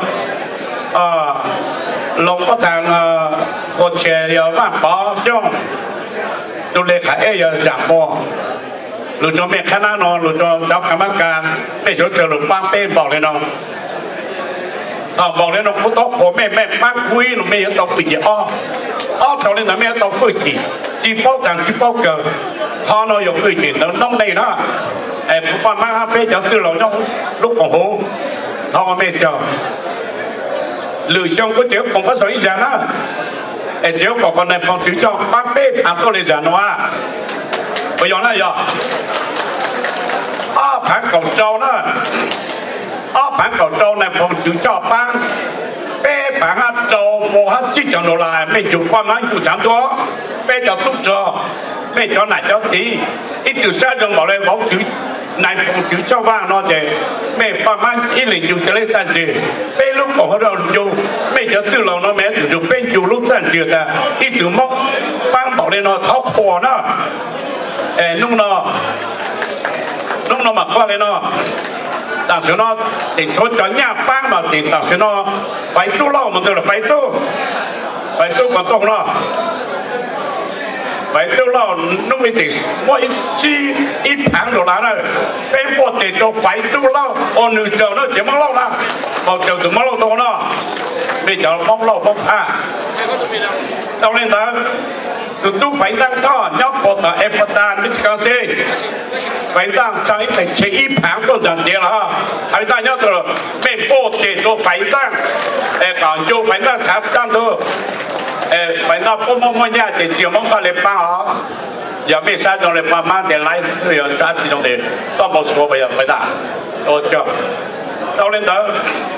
lồng bắt thằng hột chè giờ vàng bỏ trong tôi lấy khải giờ giảm bò rồi cho mẹ khả năng nó rồi cho cháu cảm ơn cả mẹ cho chờ lục băng bên bỏ lên nó thằng bỏ lên nó cũng tóc của mẹ mẹ bác quý nó mẹ tóc bị gì o o thằng lên là mẹ tóc phơi chỉ chỉ bao thằng chỉ bao cờ thằng nó dùng phơi chỉ nó nông này đó em cũng ba má bé cháu từ lâu nhau lúc còn hú thằng mẹ chờ lười xong có chéo còn có sợi già đó em chéo còn con này còn chữ cho bác bé làm tôi lấy già nó à bây giờ nó giờ à phải cầu trâu đó ở bản cầu trâu này phòng chữ cho băng bé bản hát trâu một hát chiếc chẳng đồ lại mấy chục quan máng chục chẳng đó bé cho túc trò bé cho này cho tí ít từ xa dòng bảo lên bóng chữ này cũng chịu cho vang nó để mẹ ba man ít liền chịu cho lấy tan gì bên lúc còn họ đâu chịu mẹ cho từ lâu nó mẹ chịu bên chịu lúc tan gì ta ít từ mốc băng bảo lên nó tháo khổ nó ê lúc nó lúc nó mặc qua lên nó但是呢，你说专业班嘛，你但是呢，phải tu lo mà tôi là phải tu, phải tu còn tốt lo, phải tu lo, lúc ấy thì mỗi chi ít tháng đồ lá này, bên bộ thì cho phải tu lo, còn nửa giờ nó chỉ mong lo là, còn giờ từ mong lo to nó, bây giờ mong lo mong à, cho nên đó, từ tu phải tăng thọ, nhóc bộ ta em bộ ta biết cái gì. phải tăng sang ít thành chế ít tháng còn dần tiền là ha, phải tăng nhớ từ bên bộ để cho phải tăng, còn cho phải tăng tháp tăng thôi, phải tăng bộ mong mong nhà để chiều mong ta lấy ba hả, giờ mấy sai trong lấy ba mang để lái thứ giờ ra chỉ trong để xong một số bây giờ phải tăng, ô chưa, cho nên đó,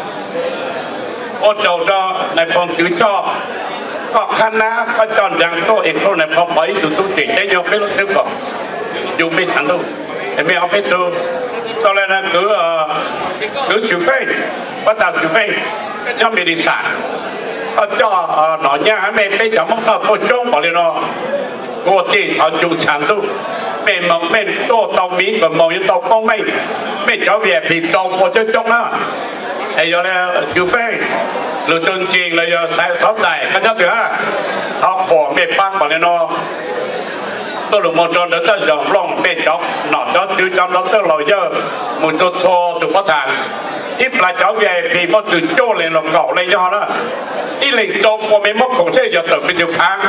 ô châu cho này phong chữ cho, có khả năng có chọn rằng tôi hiện tôi này phong bảy từ tôi chỉ thấy nhau cái lúc trước rồi, dùng mấy sản đâu. Em học biết tôi, cho nên là cứ cứ chịu phê, bắt đầu chịu phê, nhóm mình đi sản, cho nó nhà mẹ bây giờ mong thao tôi trông bảo lên nó, cô đi thằng chủ sản tu, mẹ mong mẹ tô tàu mỹ và mong như tàu con mày, mẹ cháu về bị tàu của chơi trong đó, bây giờ là chịu phê, lựa chương trình là giờ sai sáu tài, các nhớ được ha, thao khổ mẹ băng bảo lên nó. Tôi là một trong đó tới dòng lòng bê chọc nó cho chữ trong đó tới lòi giờ một chỗ cho từ có thằng ít là cháu về thì một từ chỗ lên là cậu lên cho đó ít là trong của mấy mốc không sẽ giờ tự bị chụp hàng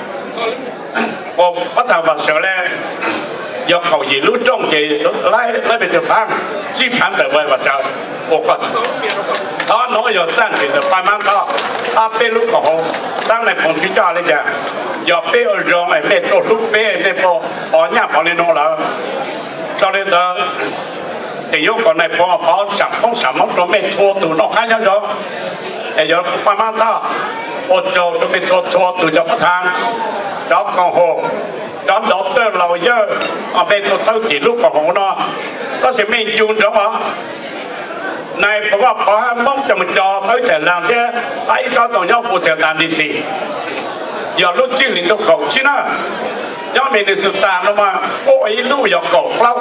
còn bắt đầu vào sợ lên do cậu gì lúc trong thì lấy lấy bị chụp hàng chi phản tự về và sợ ô còn đó nói giờ sang thì được phải mang đó à bên lúc cậu đang này còn chỉ cho lên giờ giờ bé ở trong này mẹ tôi lúc bé mẹ bỏ ở nhà bỏ lên nó là cho nên đó thì lúc còn này bỏ bỏ sắm không sắm không cho mẹ thua từ nó khác nhau rồi để giờ ba má ta ở chỗ cho mẹ thua thua từ cho bắt hàng đó còn hồ đó đó tới lâu giờ ở bên tôi thâu chỉ lúc còn hồ nó có sẽ mình dùng đó mà này bỏ bỏ mong cho mình cho tới thể làm thế ấy cho tụi nhau phụ sẽ làm đi gì giờ lúc trước liền tôi cầu chứ na, do mình được sự tàn nó mà, ôi lúc giờ cầu lâu,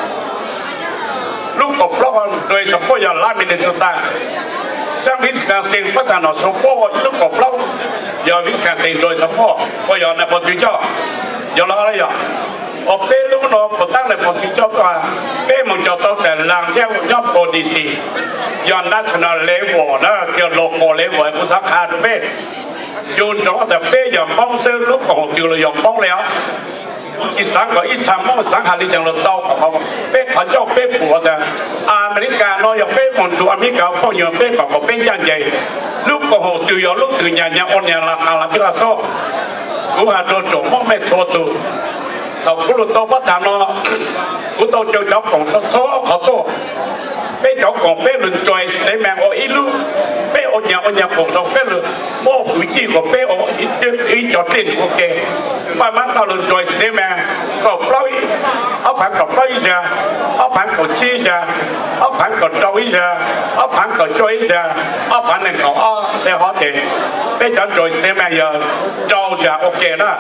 lúc cầu lâu rồi sau đó giờ lại mình được sự tàn, sang biết càng sinh bắt đầu nó số phố lúc cầu lâu, giờ biết càng sinh rồi sau đó, bây giờ này bọn chú cho, giờ nó đây giờ, ở bên lúc nó bọn tăng này bọn chú cho tôi, bên một cho tôi để làm theo nhóm policy, giờ national level đó, kiểu local level của xã khá được bên. Dùng trong cái bây giờ bông sơ lúc còn chưa là dùng bông léo chỉ sáng có ít sáng bông sáng hà lý chẳng là đau của họ bây họ cho bây của ta America nói là bây còn dù America bao nhiêu bây còn có bây dạng gì lúc còn họ từ giờ lúc từ nhà nhà ôn nhà là cả là biết là sao cũng hà trộn trộn mong mẹ thua tù thầu cũng lúc tôi bắt thằng nó cũng tôi cho cháu còn số số khó tô bây cháu còn bây lần chơi để mang ở ít lúc bây ở nhà ở nhà còn đâu bây lần mua phụ chi của bây ở ít ít cho tiền ok mà mang tao lần chơi để mang còn ploi ở phản còn ploi ra ở phản còn chi ra ở phản còn trâu ra ở phản còn chơi ra ở phản này còn ở để họ tiền bây cháu chơi để mang giờ trâu ra ok đó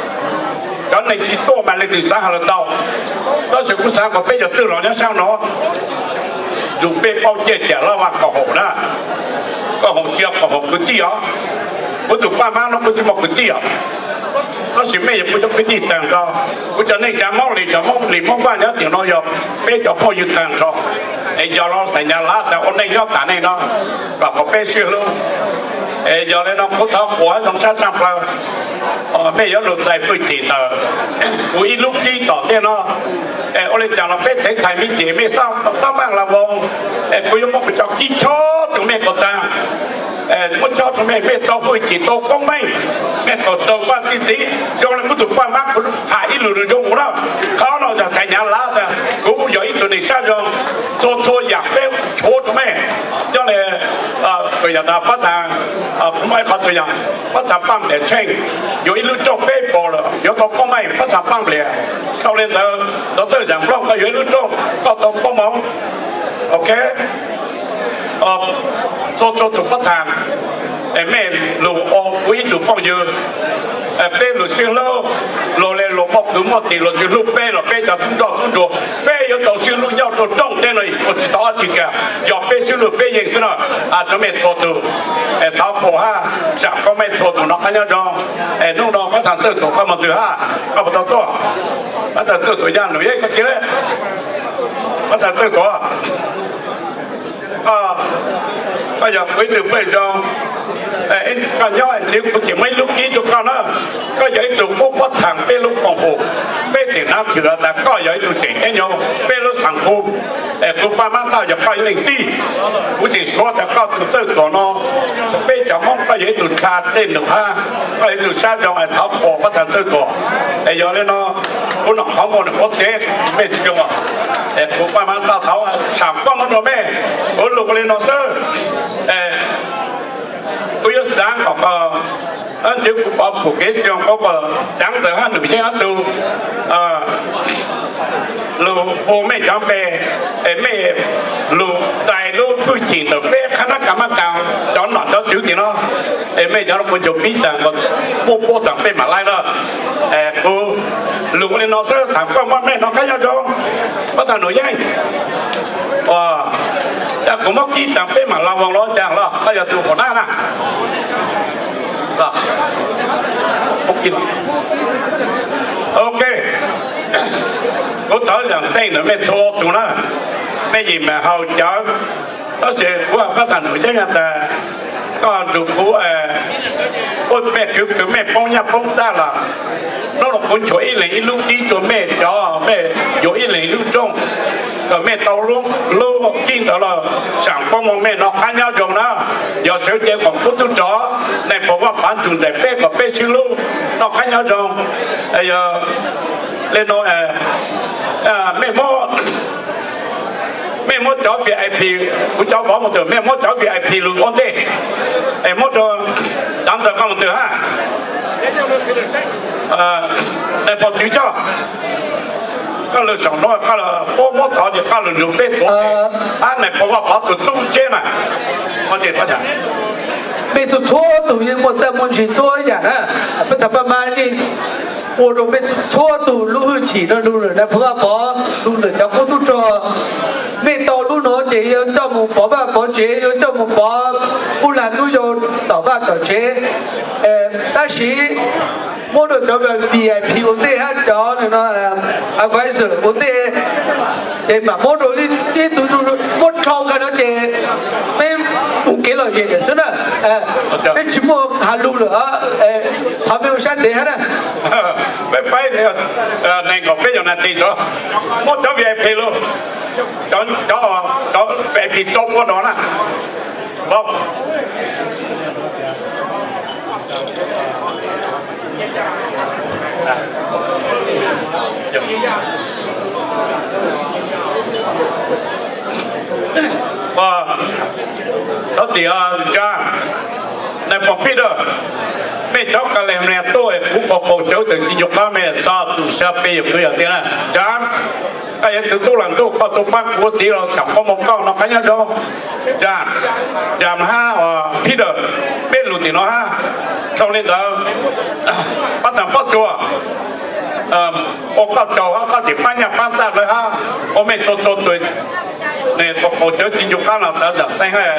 đó này chỉ tô mà lên từ sáng hà tàu đó sự cũng sáng còn bây giờ từ rồi nhá sao nó dùng bê bao nhiêu tiền là hoặc có hộp đó có hộp chia có hộp cái gì đó có tụi ba má nó có chỉ một cái gì đó nó chỉ mấy giờ có cái gì tiền đó có cho nên chả mong liền chả mong liền mong qua nhớ tiền nó giờ bê cho bao nhiêu tiền rồi để giờ nó thành nhà lá tại hôm nay nhớ cả này nó và có bê xưa luôn để giờ này nó có thao của trong sát sập là bây giờ luật tài phơi chỉ tờ cuối lúc đi tỏ tiền nó ở đây chẳng là bé thấy thầy mình chỉ biết sao sao mang là vòng cuối lúc một cái trò chi cho chúng mình có ta một cho chúng mình biết tao phơi chỉ tao công may mẹ còn tao qua tí tí cho nên cũng tụi qua mắt cũng hại ít lừa trong đó khó nó là thành nhà lá ta cũng giờ ít tụi này sao rồi cho thôi giảm bé chỗ chúng mình cho nên bây giờ ta bắt thằng không ai có tụi nhà bắt thằng băm để xem rồi ít lúc trong bé bò rồi giờ tao công may bắt thằng băm liền sau lên đó đó tới rằng long có dưới lúc trong có tổ có mong ok ờ cho cho tụi bắt thằng em mẹ lù ô quý tụi bao nhiêu em bé lù xuyên lâu lù lên lù bọc tụi một tỷ lù chỉ lù bé lù bé cho cũng cho cũng cho bé yêu đầu xuyên lù nhau cho trong tên này我知道gì cả giờ bé xuyên lù bé gì xuyên nào à cho mẹ thua tụi em tháo khổ ha chẳng có mẹ thua tụi nó cái nhau cho em lúc đó bắt thằng tự tụi có một từ ha có một tao to bắt thằng tự tụi giang nổi cái kia đấy bắt thằng tự có à bây giờ quý được bây giờ anh con nhớ nếu có chỉ mấy lúc ký cho con đó có giấy tụ bố bắt thằng bé lúc còn hồ bé thì nó thừa là có giấy tụ chỉ cái nhau bé lúc thằng hồ để cô ba má tao giờ coi linh ti cũng chỉ số là có tụ tư của nó bé chẳng mong có giấy tụ cha tên được ha có giấy tụ cha cho ai tháo khổ bắt thằng tư của để giờ lên nó cũng nó không một có thế bé chỉ cho để cô ba má tao tháo sắm con nó rồi bé ở lúc lên nó sơ bây giờ sáng có có anh chỉ có bảo phụ kế trong có có sáng từ hai nửa tiếng từ à lù hồ mẹ chọn bè em mẹ lù tại lù phu chỉ được bé khá là cảm ơn cao chọn nọ đó chữ thì nó em mẹ chọn nó cũng chụp bí tàng và bố bố tàng bên mà lai đó em cô lù lên nó sơ thằng con mẹ nó cái nhau cho bắt đầu nổi danh à đã cũng mất kỹ tàng bên mà lao vòng lo chàng lo bây giờ tụi còn đang nè ok ok có tới rằng đây nữa mẹ thua tụi nó mẹ gì mà hầu chở nó sẽ qua các thành người dân ta còn tụi của ôi mẹ cứ cứ mẹ bông nhà bông ta là nó là con chuối lấy lúc ký cho mẹ cho mẹ dối lấy lúc trong rồi mẹ tàu luôn luôn kinh đó là sản phẩm mà mẹ nó cá nhau dùng đó giờ sửa chế còn có tôi chó này bảoว่าbán chuẩn để bé có bé xíu luôn nó cá nhau dùng bây giờ lên nó à mẹ mua mẹ mua chó vê i pê của cháu bỏ một từ mẹ mua chó vê i pê luôn ổn định em mua cho tám giờ con một từ ha à em bỏ chữ cho các lời sòng nói các là bố bố tỏ thì các lời dùng bên của anh này bảo bảo từ tu chế này có thể có thể bây giờ số tụ những một trăm môn chỉ tôi giả nè bây giờ ba ba đi ô rồi bây giờ số tụ lũ chỉ nó lũ rồi đã phơi bỏ lũ rồi cháu có tu trò bây tàu lũ nó thì cho một bỏ ba bỏ chế cho một bỏ u là tu rồi tàu ba tàu chế ta chỉ mua được cho về vê i pê ổn định hết cho nên nó advisor ổn định để mà mua được đi đi tụi tụi mua trâu cái nó thì mấy một cái loại gì để xứ đó mấy chỉ mua hà lu nữa họ mới sang để hết á mấy phải này này có bây giờ là gì đó mua cho vê i pê luôn cho cho cho vê i pê top của nó nè vâng và đó thì cha này phòng phi đó mẹ cháu cả lem này tôi cũng có cổ cháu từ khi dục cá mẹ sao từ xa bây giờ cứ ở thế này cha cái từ tôi làm tôi có tôi bắt của tí rồi sắm có một con nó cái nhau đâu cha cha ha phi đó bên lụt thì nó ha sau lên đó bắt đầu bắt chùa ô có chầu có chỉ bán nhà bán ta rồi ha ô mẹ cho cho tôi này có cổ cháu chỉ dục cá nào ta giật tay hay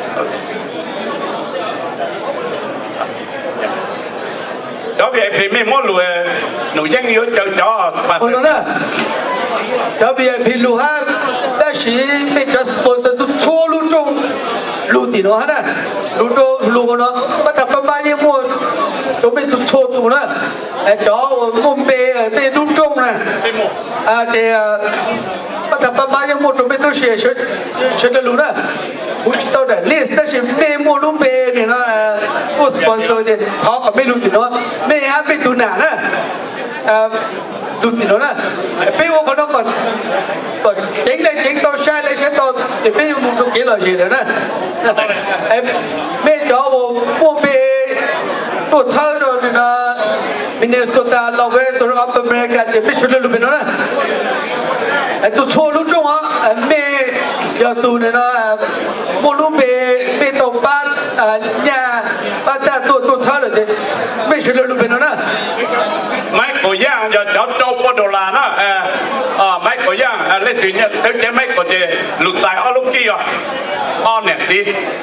đó vì thì mấy món lùi nổi danh nhiều cho cho bà ôi nó đó đó vì thì lùi ha ta chỉ mấy cái sponsor tu chua luôn trong lùi thì nó hết á lùi trong lùi nó bắt đầu ba ba nhiêu mua chúng mình tu chua tu nữa cho mua bê bê luôn trong nè à thì bắt đầu ba ba nhiêu mua chúng mình tu sửa sửa sửa được luôn á cũng chỉ tao để list ta chỉ bê mua luôn bê thì nó mua sponsor thì họ có bê luôn thì nó bê ha bê tu nè nè luôn thì nó nè bê mua còn nó còn còn chính đây chính tao sai lại sẽ tao thì bê mua được cái lời gì nữa nè em bê cho mua bê tu chơi rồi thì nó Minnesota, Love, North America thì bê sửa được luôn nó nè 哎，就错路中啊，呃，没要读的呢，不路没没到班，呃，呀，把这多多差了的，没事了路边了呢。 mấy cổ giang giờ cháu cho qua đồ là nó à mấy cổ giang lên tự nhiên theo cái mấy cổ gì lụt tài ở lúc kia on nè đi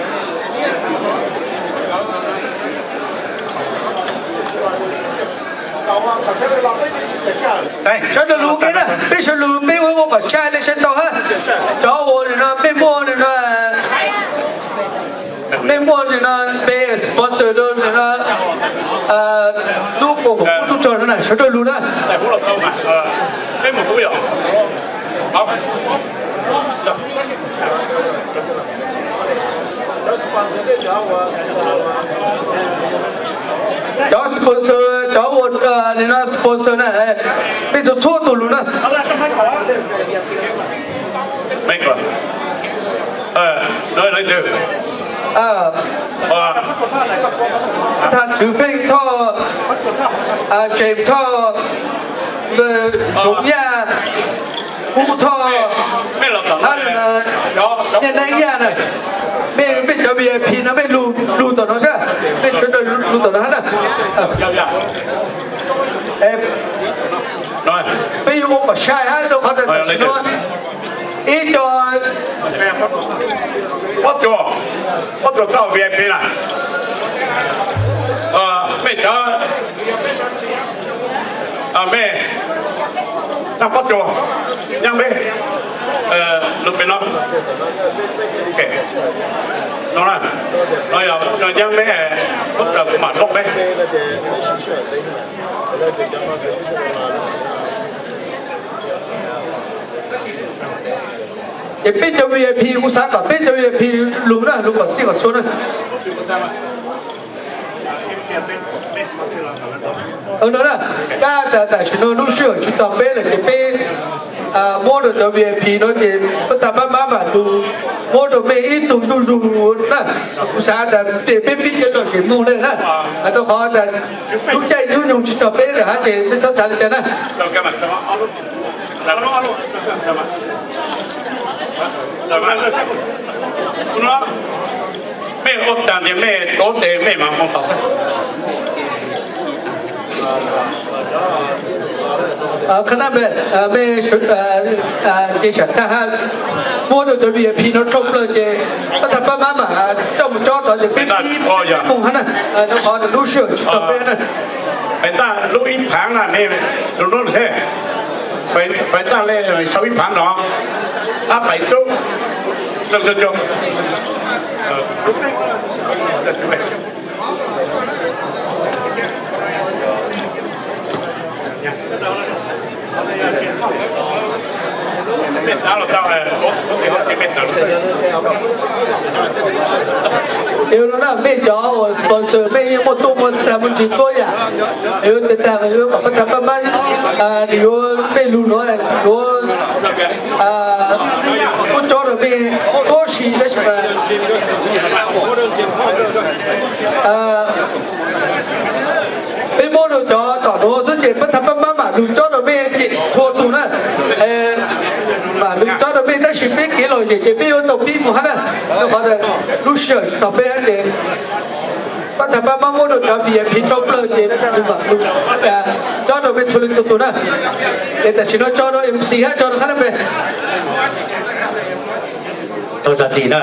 cho nó lú cái đó, bây giờ lú bây giờ我把下来先到哈，找我的呢，被摸的呢，被摸的呢，被 sponsor 的呢，呃，如果我不找人呢，谁找路呢？ tại phú lộc đâu mà cái một túi rồi không cháu sponsor cháu một nên là sponsor này bây giờ thua tụi luôn á mấy con ờ nói lấy từ ờ thằng chữ phim thọ à chém thọ rồi đúng nha cú thọ mấy lộc tao hắn nhà này nhà này bên bên cho vi ai pi nó bên lù lù tao nó sao bên cho nó lù tao nó hết à em rồi bây giờ có sai hết đâu có thể nói ít cho bắt cho bắt cho tao vi ai pi này ờ mấy cháu à mấy tao bắt cho nhang mấy ờ lúc bên nó ok nó là nó giờ nó nhang mấy bắt đầu của mặt lúc mấy 也变成 V I P 有啥个？变成 V I P 路呢？路个四个村呢？ờ đó là cả tại tại chúng nó lúc xưa chúng ta biết là cái bên à mua được cho V I P nó thì bắt đầu bắt bắt bắt đủ mua được mấy ít đủ đủ đủ nè sao là để bên bên cái đó thì mua lên nè à đó khó là lúc chạy lúc nhung chúng ta biết là hả thì mới sao sao được nè nó mẹ ốp tàn thì mẹ tố tệ mẹ mà không tao ờ khả năng mẹ mẹ chỉ sản ta ha mua được cho V I P nó trông lên thì bắt đầu bắt bắt mà trong cho tao thì bên bên mùng hắn nè nó khó là lúc xưa chúng ta biết nè phải ta lúc ít tháng là mẹ lúc đó thế phải phải ta lên sau ít tháng đó ta phải tốt được được được yêu nó là mấy gió sponsor mấy một tụ một thằng một chỉ coi à yêu tên thằng yêu có thằng ba ba à yêu mấy lù nó yêu à tôi cho được mấy có gì đấy mà à mấy món đồ cho tỏ đồ rất nhiều bất thằng ba ba mà lù cho được mấy thua tụ nữa mà lù cho được mấy ta chỉ biết cái loại gì chỉ biết tàu pin một hết à nó gọi là lù sợi tàu pin hết thì bắt thằng ba ba món đồ cho vì pin trong lơ thì lù mà lù cho được mấy số lượng tụ nữa để ta chỉ nói cho nó em xê hết cho nó hết về tôi là gì nữa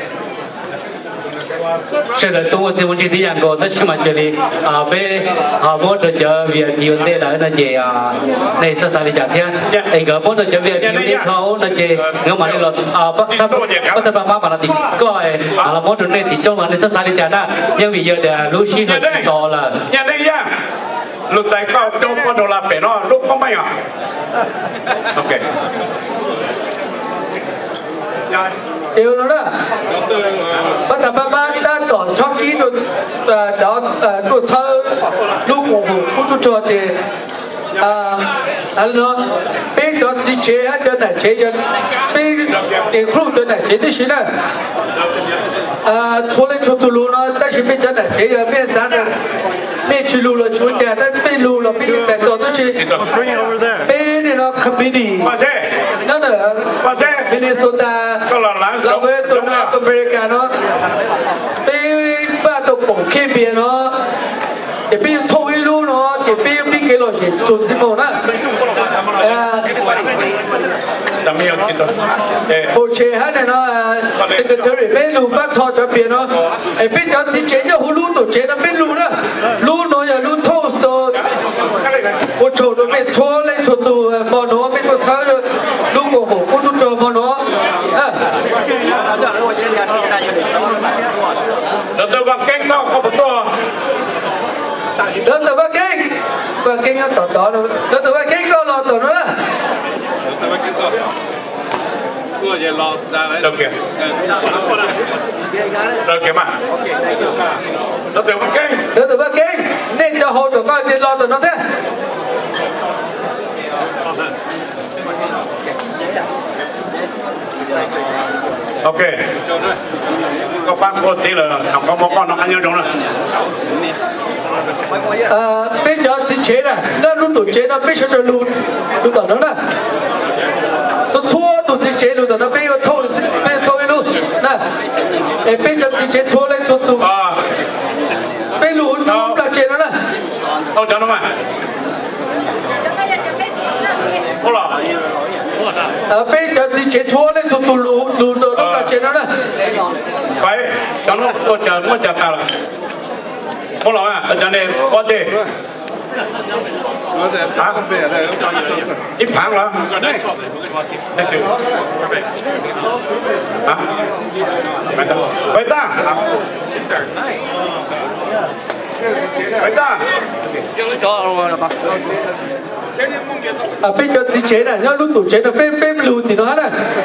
sẽ là tôi sẽ muốn chỉ đi ăn cô tất nhiên mà chỉ đi à bé họ muốn được cho việc nhiều thế là nó gì à này sao sao đi chẳng thế anh có muốn được cho việc nhiều thế không nó gì nếu mà đi là à bắt bắt bắt bắt bắt bắt là thì coi à là muốn được này thì trong là này sao sao đi chẳng đó nhưng vì giờ là lúc xí rồi to là nhà đây nha lúc tại có cho con đồ là bể nó lúc không bay à ok yêu nó đó bắt đầu ba ba ta chọn cho kỹ rồi đó rồi thơ lúc của của tôi cho thì à anh nó bên đó đi chế hết cho này chế cho bên để không cho này chế thì xí này à thôi lên cho tôi luôn nó ta chỉ bên cho này chế cho bên sáng này bên chỉ lù là chúa trẻ bên bên lù là bên cái tổ tôi chỉ bên này nó committee nó là là Minnesota là với tụi nó America nó cái ba tụi bổng kia biển nó để bây giờ thôi luôn nó để bây giờ biết cái loại gì chuẩn gì mà nó bộ chế hát này nó secretary bên lù bắt thọ cho biển nó bên đó chỉ chế cho hú lú tổ chế nó bên lù đó lú nó giờ lú toast rồi bộ chỗ nó bên chua lên chua tù mà nó bên con sao rồi lú cổ hổ con lú trò mà nó đó tôi gặp kênh đó có một to đó tôi gặp kênh và kênh nó tỏ tỏ rồi đó tôi gặp kênh có lọt tỏ nó đó được kìa được kìa mà nó từ bên kênh nó từ bên kênh nên cho hồ tụi con đi lo tụi nó thế ok có bác cô tí là học có một con nó ăn nhau đúng rồi bên đó thì chế này nó luôn tụi chế nó biết sao rồi luôn luôn tụi nó nè tôi thua tụi thì chế luôn tụi nó biết thôi biết thôi luôn nè bên đó thì chế thua lên tụi tụi bên luôn luôn là chế nó nè đâu cho nó mà có là bên đó thì chế thua lên tụi tụi luôn luôn luôn là chế nó nè phải cho nó tôi chờ nó chờ cả rồi có là à cho nên có gì hả ít tháng là hả vậy ta vậy ta à bên đó thì chế này nó luôn tụi chế nó bên bên luôn thì nó nè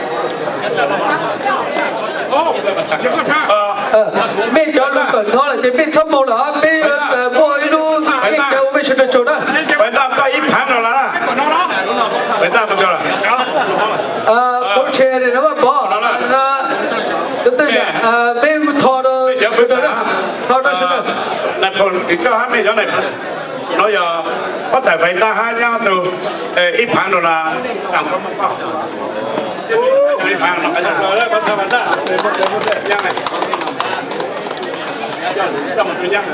bên cho luôn tụi nó là cái bên thấp màu đó bên mua luôn cái cái bên chỗ chỗ đó vậy ta có ít tháng rồi là vậy ta bao nhiêu là à con chế này nó bỏ nó tức là bên thò đó thò đó xuống đó này còn cái hát này chỗ này nói giờ có thể phải ta hai nhau từ ít tháng rồi là làm có mất bao ít tháng nó cái rồi đấy có thể phải ta nhang này trong một cái nhang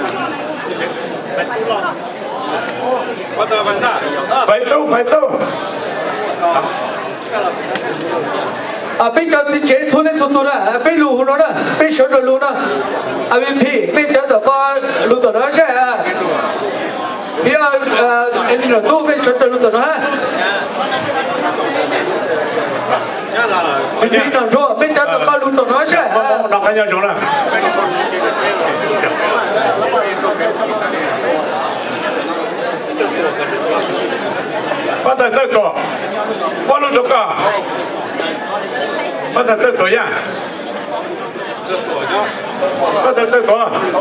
có thể phải ta phải tu phải tu à bên đó thì chế thua lên thua thua đó bên lù nó đó bên số rồi lù đó à bên phi bên đó tụi con lù tụi nó sẽ bây giờ anh nói tu bên số rồi lù tụi nó ha bên phi nó rồi bên đó tụi con lù tụi nó sẽ nó cái nhau chỗ nào bắt đầu tới cổ bắt đầu tới cổ bắt đầu tới cổ nha bắt đầu tới cổ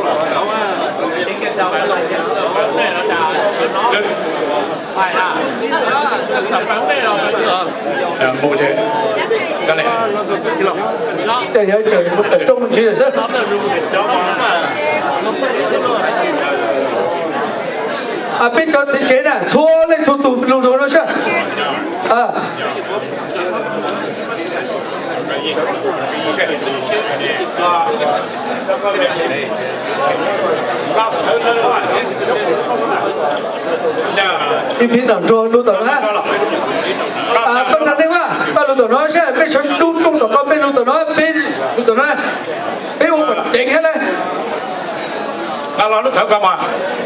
một gì cái này để nhớ trời một tập trung chỉ là rất à bên đó thì chế này thua lên thua tụ lù đó nó sao à đi phía nào cho lù tàu nó à bên này quá bên lù tàu nó sẽ bên số lù trong tàu con bên lù tàu nó bên lù tàu nó bên ông còn chỉnh hết đấy à nó thở cả mà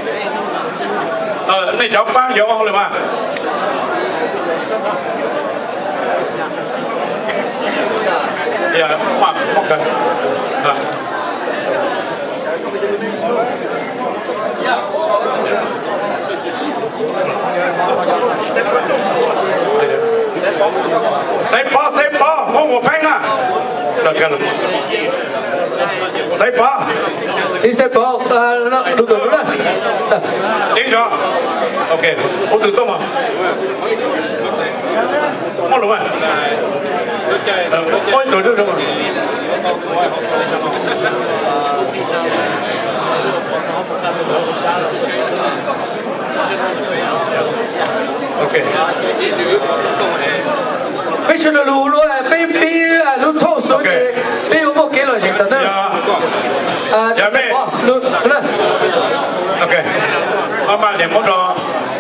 ờ này cháu bao giờ ông rồi mà dạ mà một cái xếp bó xếp bó không một phanh à được cái này xếp bó đi xếp bó nó đủ tuổi đó tiếng cho ok ô từ tôm à ngon đúng không ôi tuổi được rồi ok bây 是了路路啊，比比啊路透所以比我们给了些的呢。啊，哦，路可能。 OK， 慢慢点，不着。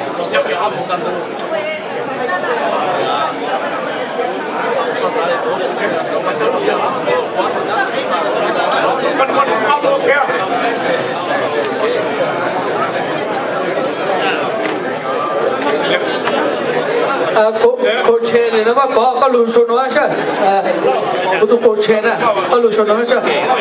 มันมันเอาโอเคอ่าโคเชนเนี่ยนะว่าบอกก็รู้ชนว่าใช่อ่าคุณตุโคเชนน่ะก็รู้ชนว่าใช่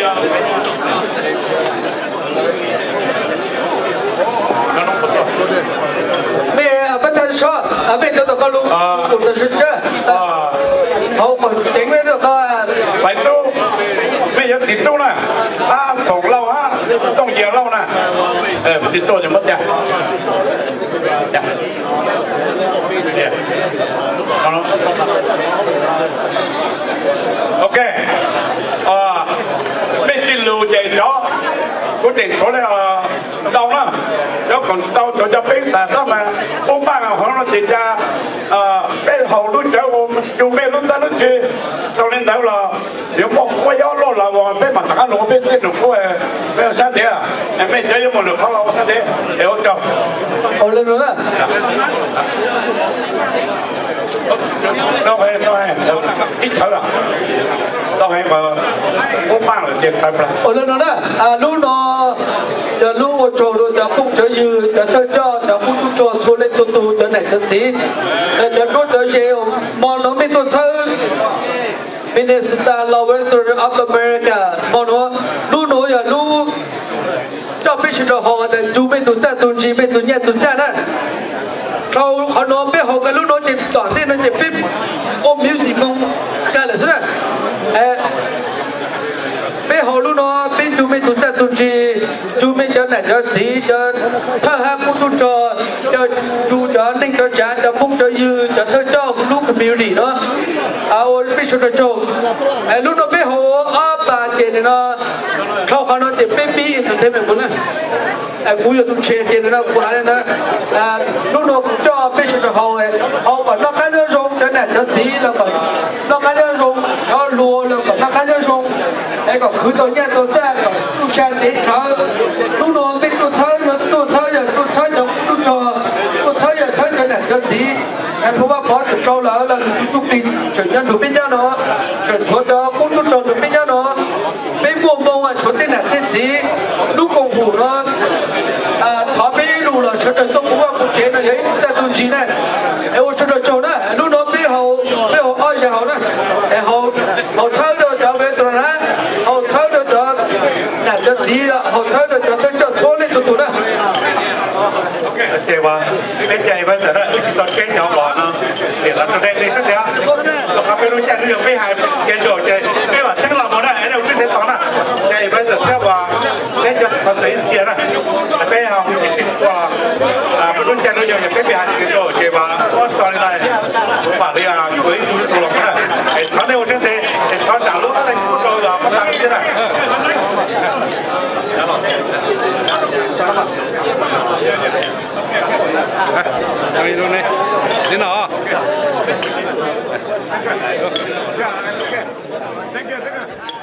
ไม่ไม่ทันชอบไม่ทันต้องก็รู้คุณจะใช่เขาคนเจ๋งไม่ได้ก็ไปตู้ไม่ยอมติดตู้นะถ้าส่งเราฮะต้องเยี่ยเรานะเออติดตู้จะมัดจ้ะจ้ะเนี่ยโอเคอ่าไม่สิ้นรูใจเนาะกูติดเขาเลยอ่ะđau lắm, nếu còn đau cho cho biết là đó mà ông ba họ nó chỉ ra bên hậu lúc trở ôm dùng bên lúc ta lúc chi, cho nên đó là nếu một cái gió lo là vào bên mặt thằng nó bên trên được có bên sát thế à, em bên chơi một được không lâu sát thế, hiểu không? Ồ lên nữa. Đâu hay đâu hay, ít thở à, đâu hay mà ông ba là tiền tài là. Ồ lên nữa đó, à lúc nó giờ lúc một chỗ rồi giờ cũng chơi dư giờ chơi cho giờ cũng cũng cho thôi lên số tu giờ này giờ gì giờ giờ nốt giờ chiều mà nó mới tôi chơi Minnesota Laboratory of America mà nó lúc nó giờ lúc cho biết sự họ là chú biết tôi sẽ tôi chỉ biết tôi nhớ tôi ra đó sau họ nói biết họ cái lúc nó chỉ toàn thế nó chỉ biết ôm miếng gì mông cái là thế này bây họ lúc nó bên chú mình tụi ta tụi chị chú mình cho này cho gì cho thơ hát cũng tụi cho cho chú cho ninh cho chán cho phúc cho dư cho thơ cho lúc community đó à ôi biết số cho à lúc nó biết họ ở bàn tiền này nó sau họ nó tiền baby entertainment bốn này à cú giờ tụi chị tiền nó cú hai này à lúc nó cho biết số cho họ họ bảo nó cái nó dùng cho này cho gì là còn nó cái nó dùng nó lùa là còn nó cái nó dùngไอ้ก็คือตัวเนี้ยตัวแท้ก็ลูกชายติดเขาลูกน้องเป็นตัวเธอตัวเธออย่างตัวเธออย่างตัวจอตัวเธออย่างเธอขนาดกันสิไอ้เพราะว่าพอจะโตแล้วแล้วทุกปีฉันยังถูกเป็นยังเนาะฉันชดเจอคุณตัวจอถูกเป็นยังเนาะเป็นบัวบัวชดที่ไหนเป็นสิลูกกงหูเนาะอ่าถ้าไม่รู้ละฉันจะต้องบอกว่าคุณเจนอะไรจะตุนจีน่ะไอ้ว่าฉันจะโจนะลูกน้องไม่เขาไม่เขาอ้อยจะเขานะไอ้เขาเขาเธอเดินจะไปตรงนั้นhọ thấy được đó là cho gì là họ thấy được cho tôi cho số lên số tuổi đó chị bà bên chị bây giờ đó chỉ toàn cái nhỏ bọn nó để làm cho đây đây sách đấy nó không phải nói chuyện được với hai cái rồi chị cái mà chắc là bọn này ở đâu sách đấy toán à chị bây giờ theo bà lấy cho toàn thấy xe này bây giờ mình chỉ qua à mình nói chuyện nói chuyện cái bị hai cái rồi chị bà có story này bà đi à với tụi lòng này nó đây một sách đấy nó trả lúc nó thành rồi là một thằng thế này Đây luôn này, thế nào? Thank you, thank you.